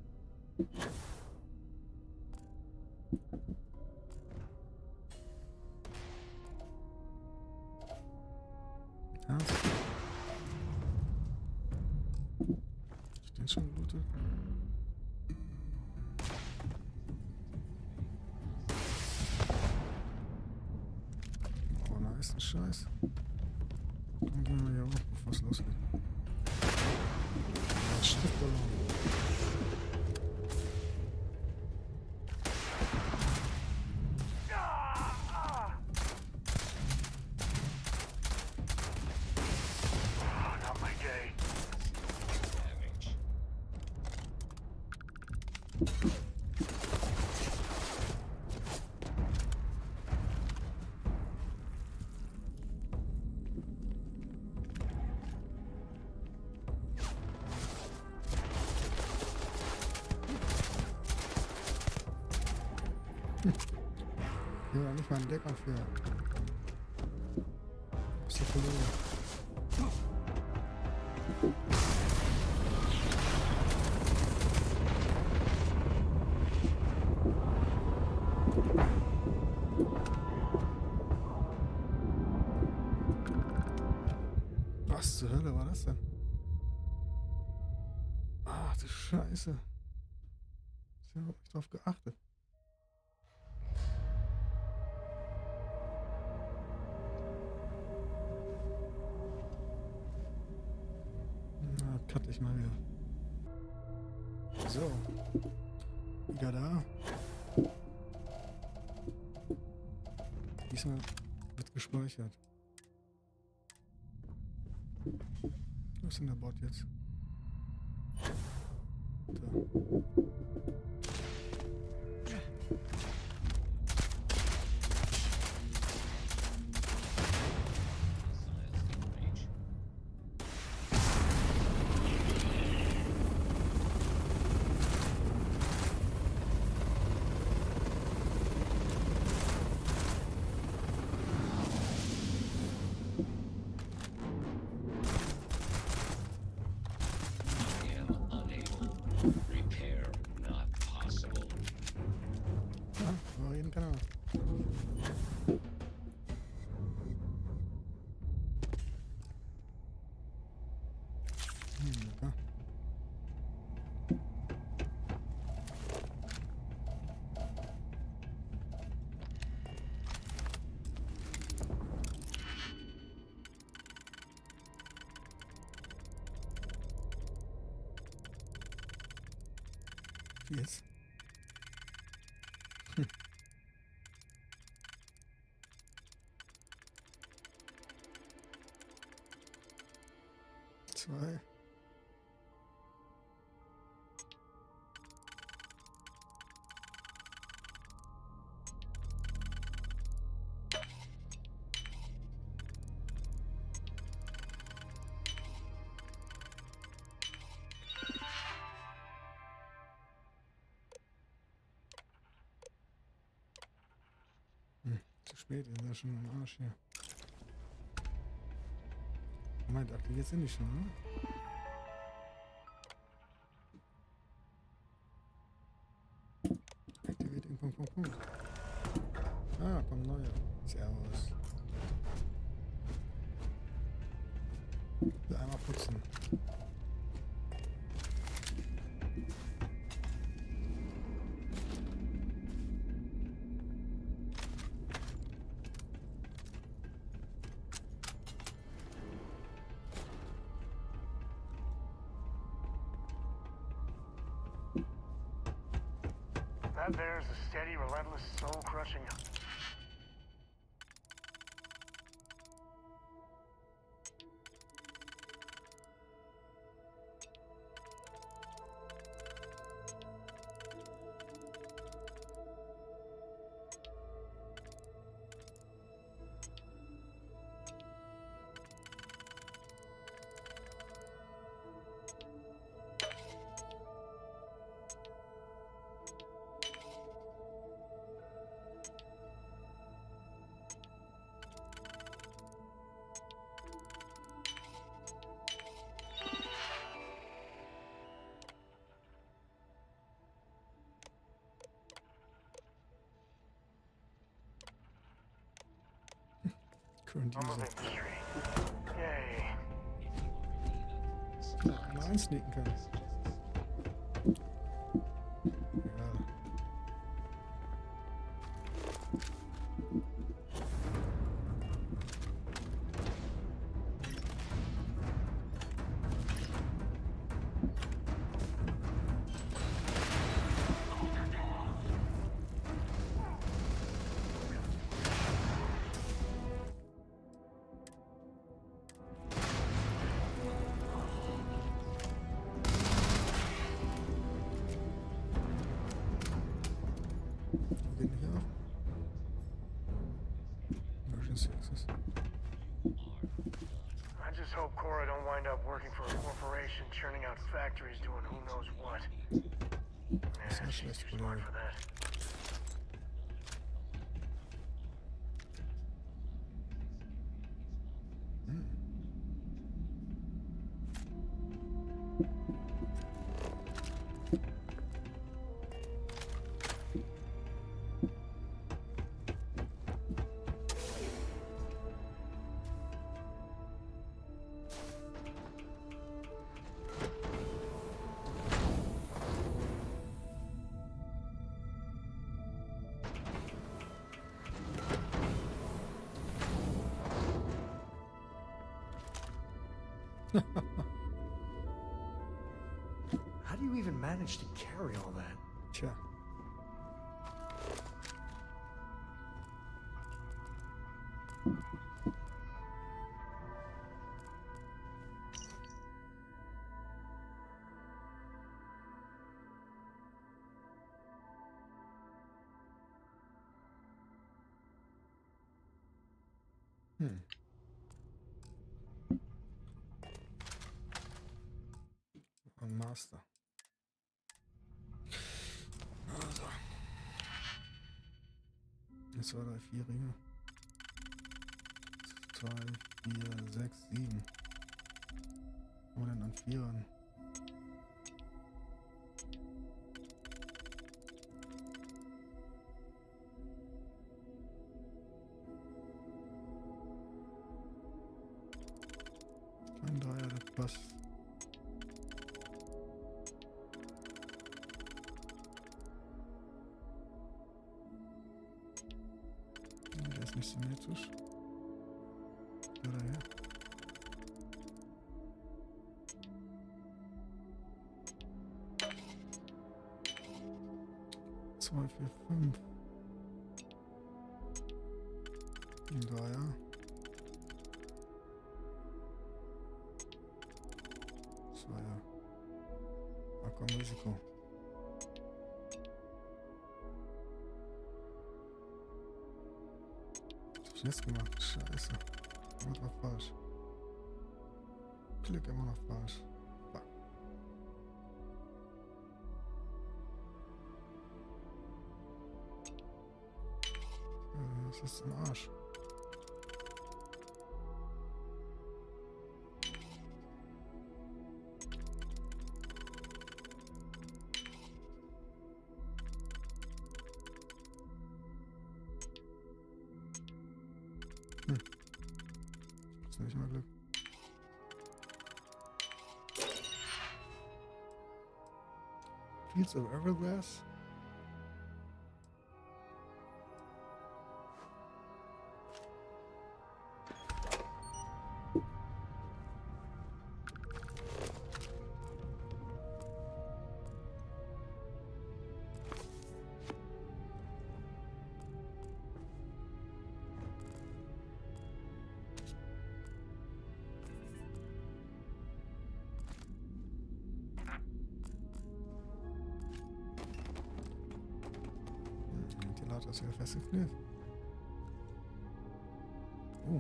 Ich den schon gelootet. Oh, nice, ein Scheiß. Dann gehen wir hier hoch, bevor es losgeht. Stiftballon. Ja, nicht mal ein Decker für. Was ist das verloren? Was zur Hölle war das denn? Ach du Scheiße. Ich habe nicht drauf geachtet. Na, cut ich mal wieder. So. Wieder da. Diesmal wird gespeichert. Wo ist denn der Bot jetzt? Da. Jetzt. Zwei. Zu spät, ist ja schon am Arsch hier. Moment, aktiviert sind die schon, oder? Aktiviert den Punkt. Ah, kommt neue. Servus. Einmal putzen. That there's a steady, relentless, soul-crushing. Current user. Yay. Mal einsneaken kann. Ja. I just hope Cora don't wind up working for a corporation churning out factories doing who knows what. Yeah, she's too smart for that. How do you even manage to carry all that? Tja. Ein Master. Also. Jetzt war da 4 Ringe. 2, 4, 6, 7. Wo denn an 4ern? Ein Dreier, das passt. Der ist nicht symmetrisch. Oder ja. Zwei, vier, 5. Ein Dreier. Zweier. Ah komm, Risiko. Jetzt gemacht. Scheiße. Immer noch falsch. Klick immer noch falsch. Fuck. Das ist ein Arsch. Ist nicht mal Glück. Fields of Everglass. Ventilator ist wieder festgeknüpft. Oh.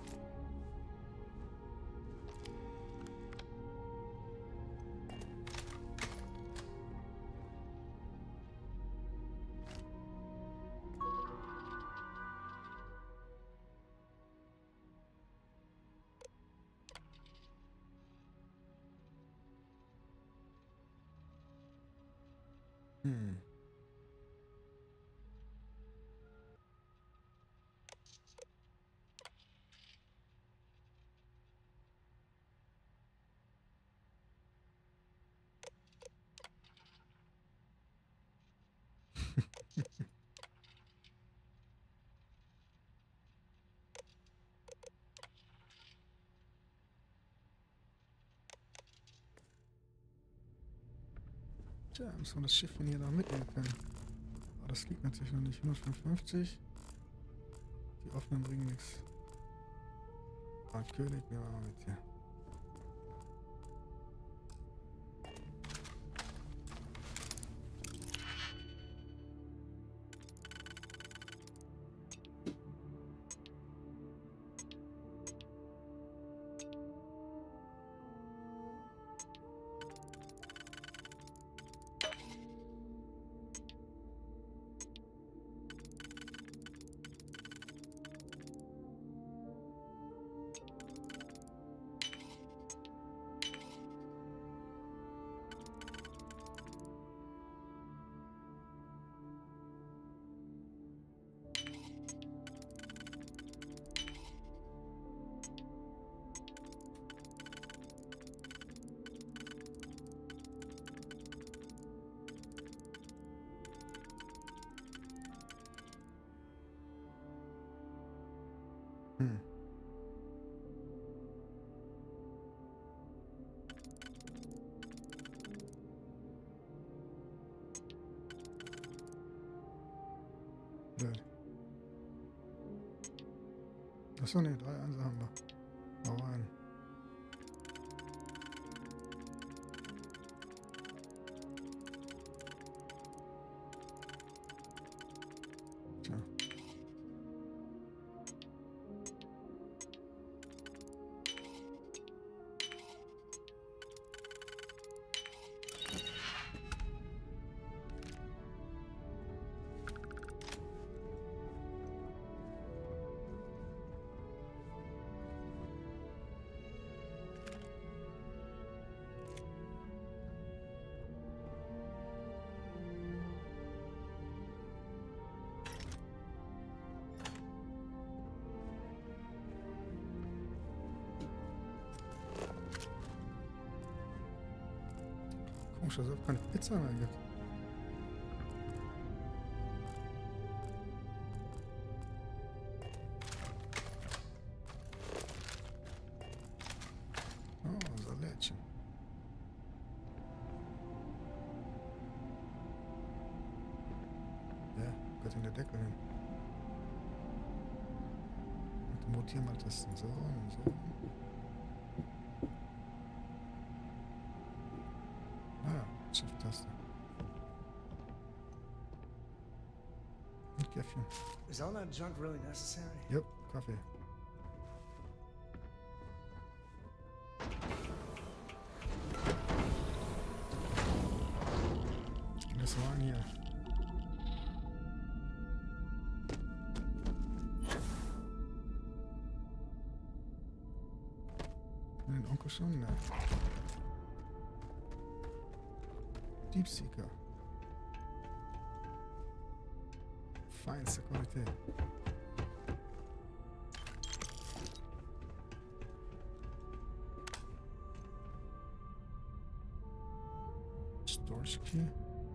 Tja, muss man das Schiff hier noch mitnehmen können. Aber das liegt natürlich noch nicht. 155. Die offenen bringen nichts. König nehmen wir mal mit hier. Hm. Blöd. Achso, ne, 3 Einser haben wir. Hau rein. Tja. Komisch, dass es keine Pizza mehr gibt. Oh, Salätchen. Ja, gehört in der Deckel hin. Und mutier mal testen. So und so. Shift-Taste. Und Käffchen. Is all that junk really necessary? Yep, Kaffee. Das war hier. Den Onkel schon, ne? Deepseeker. Feinste Qualität. Storage Key.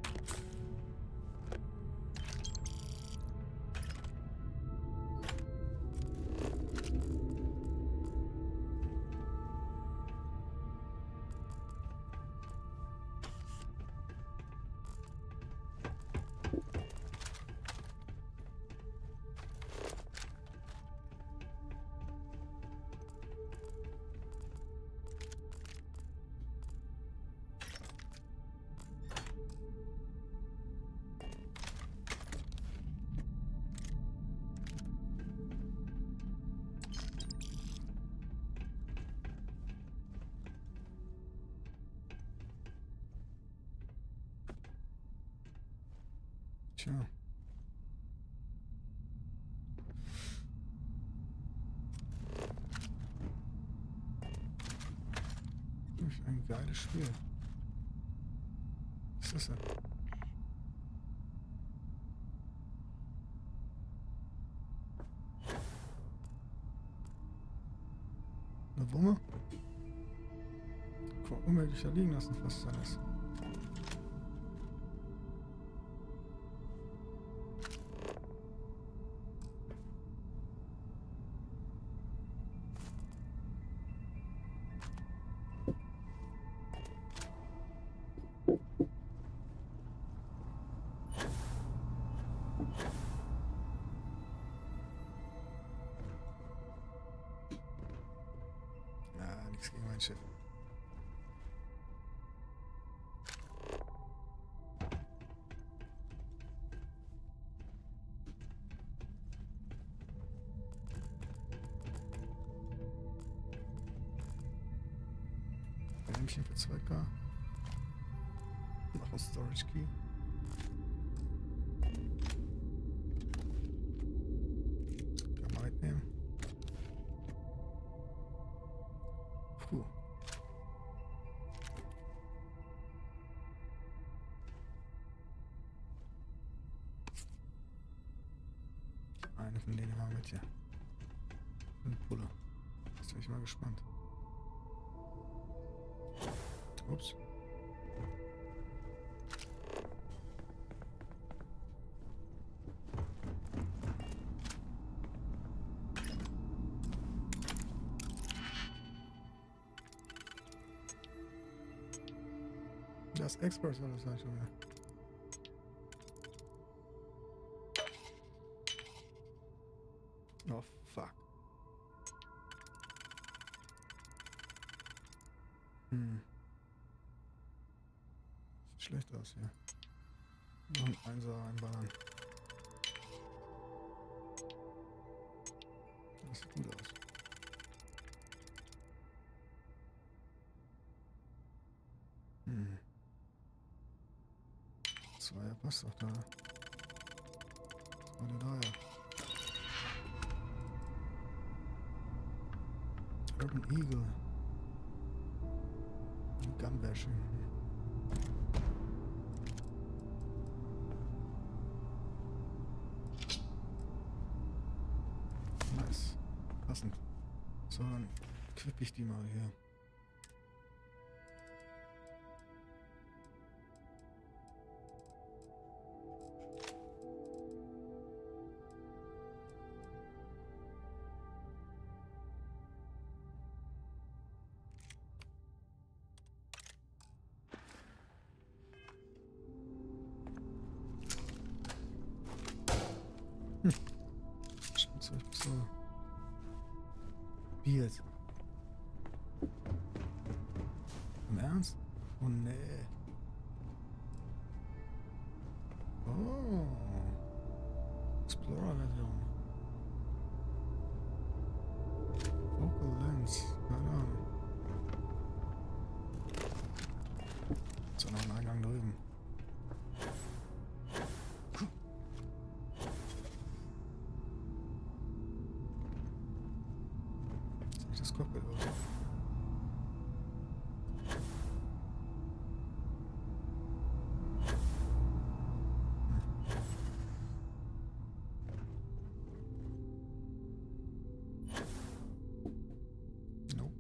Tja. Ein geiles Spiel. Was ist das denn? Eine Wumme? Unmöglich da liegen lassen, was das ist. Nichts gegen mein Schiff. Hähnchen für 2K. Noch ein Storage Key. Kann man mitnehmen. Puh. Eine von denen haben wir mit hier. Ein Puller. Jetzt bin ich mal gespannt. Ups. Das Express war das halt schon wieder. Oh, fuck. Sieht schlecht aus hier. Noch ein Einser reinballern. Das sieht gut aus. Zweier passt doch da. Was war der da, ja? Urban Eagle. Gunbashing. Nice. Passend. So, dann equip ich die mal hier. So. Wie jetzt? Im Ernst? Oh nee. Oh. Explorer-Version. Focal Lens. Keine Ahnung. Ist ja noch ein Eingang drüben. Das Cockpit aus. Nope.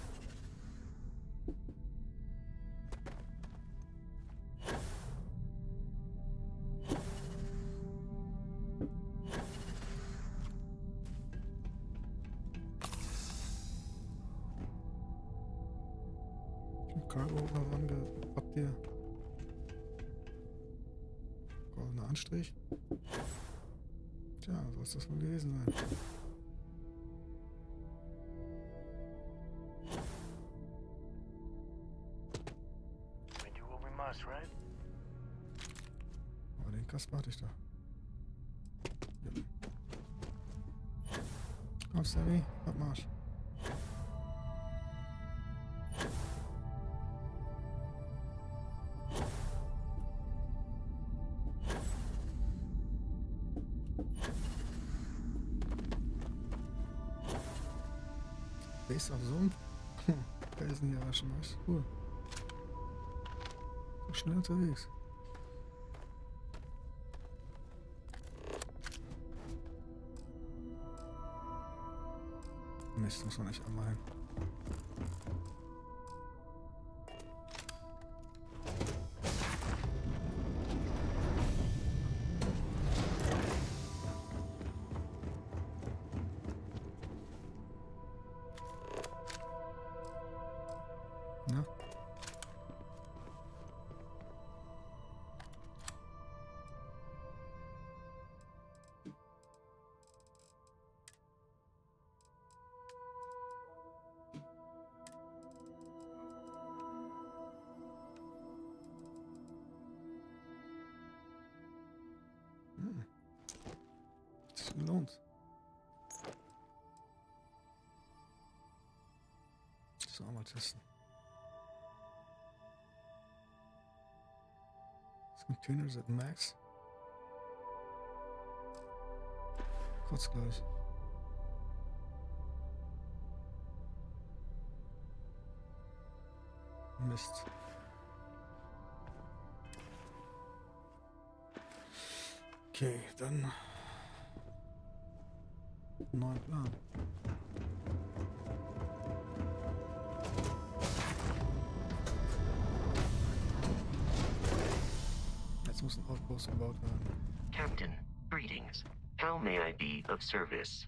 Cargo habt ihr goldener Anstrich? Tja, soll es das wohl gewesen sein. We do what we must, right? Aber den Gast warte ich da. Ja. Komm, Sammy, Abmarsch. Base auf Sumpf. Felsen hier war schon echt cool. So schnell unterwegs. Mist, muss man echt anmalen. Ja. Das ist gelohnt. Das auch mal testen. Containers at max. Kurz gleich. Mist. Okay, dann neuen Plan. Jetzt muss ein Outpost gebaut werden. Captain, greetings. How may I be of service?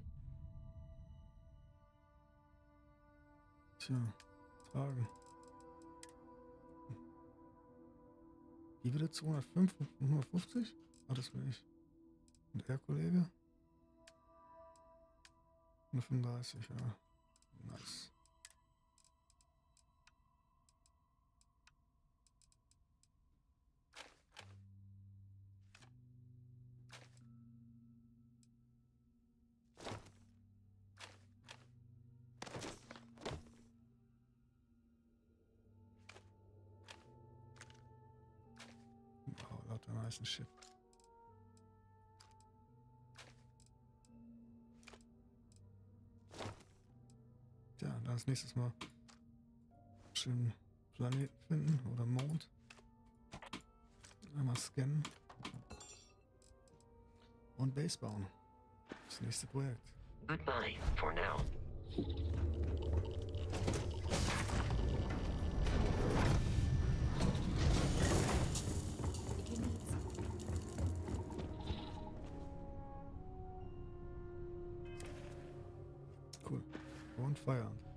Tja, Fragen. Die wieder 205 und 150? Ah, das will ich. Und der Kollege? 135, ja. Nice. Wow, lauter nice Shit. Ja, dann als nächstes Mal schön Planeten finden oder Mond. Einmal scannen. Und Base bauen. Das nächste Projekt. Goodbye for now. Cool. Und Feierabend.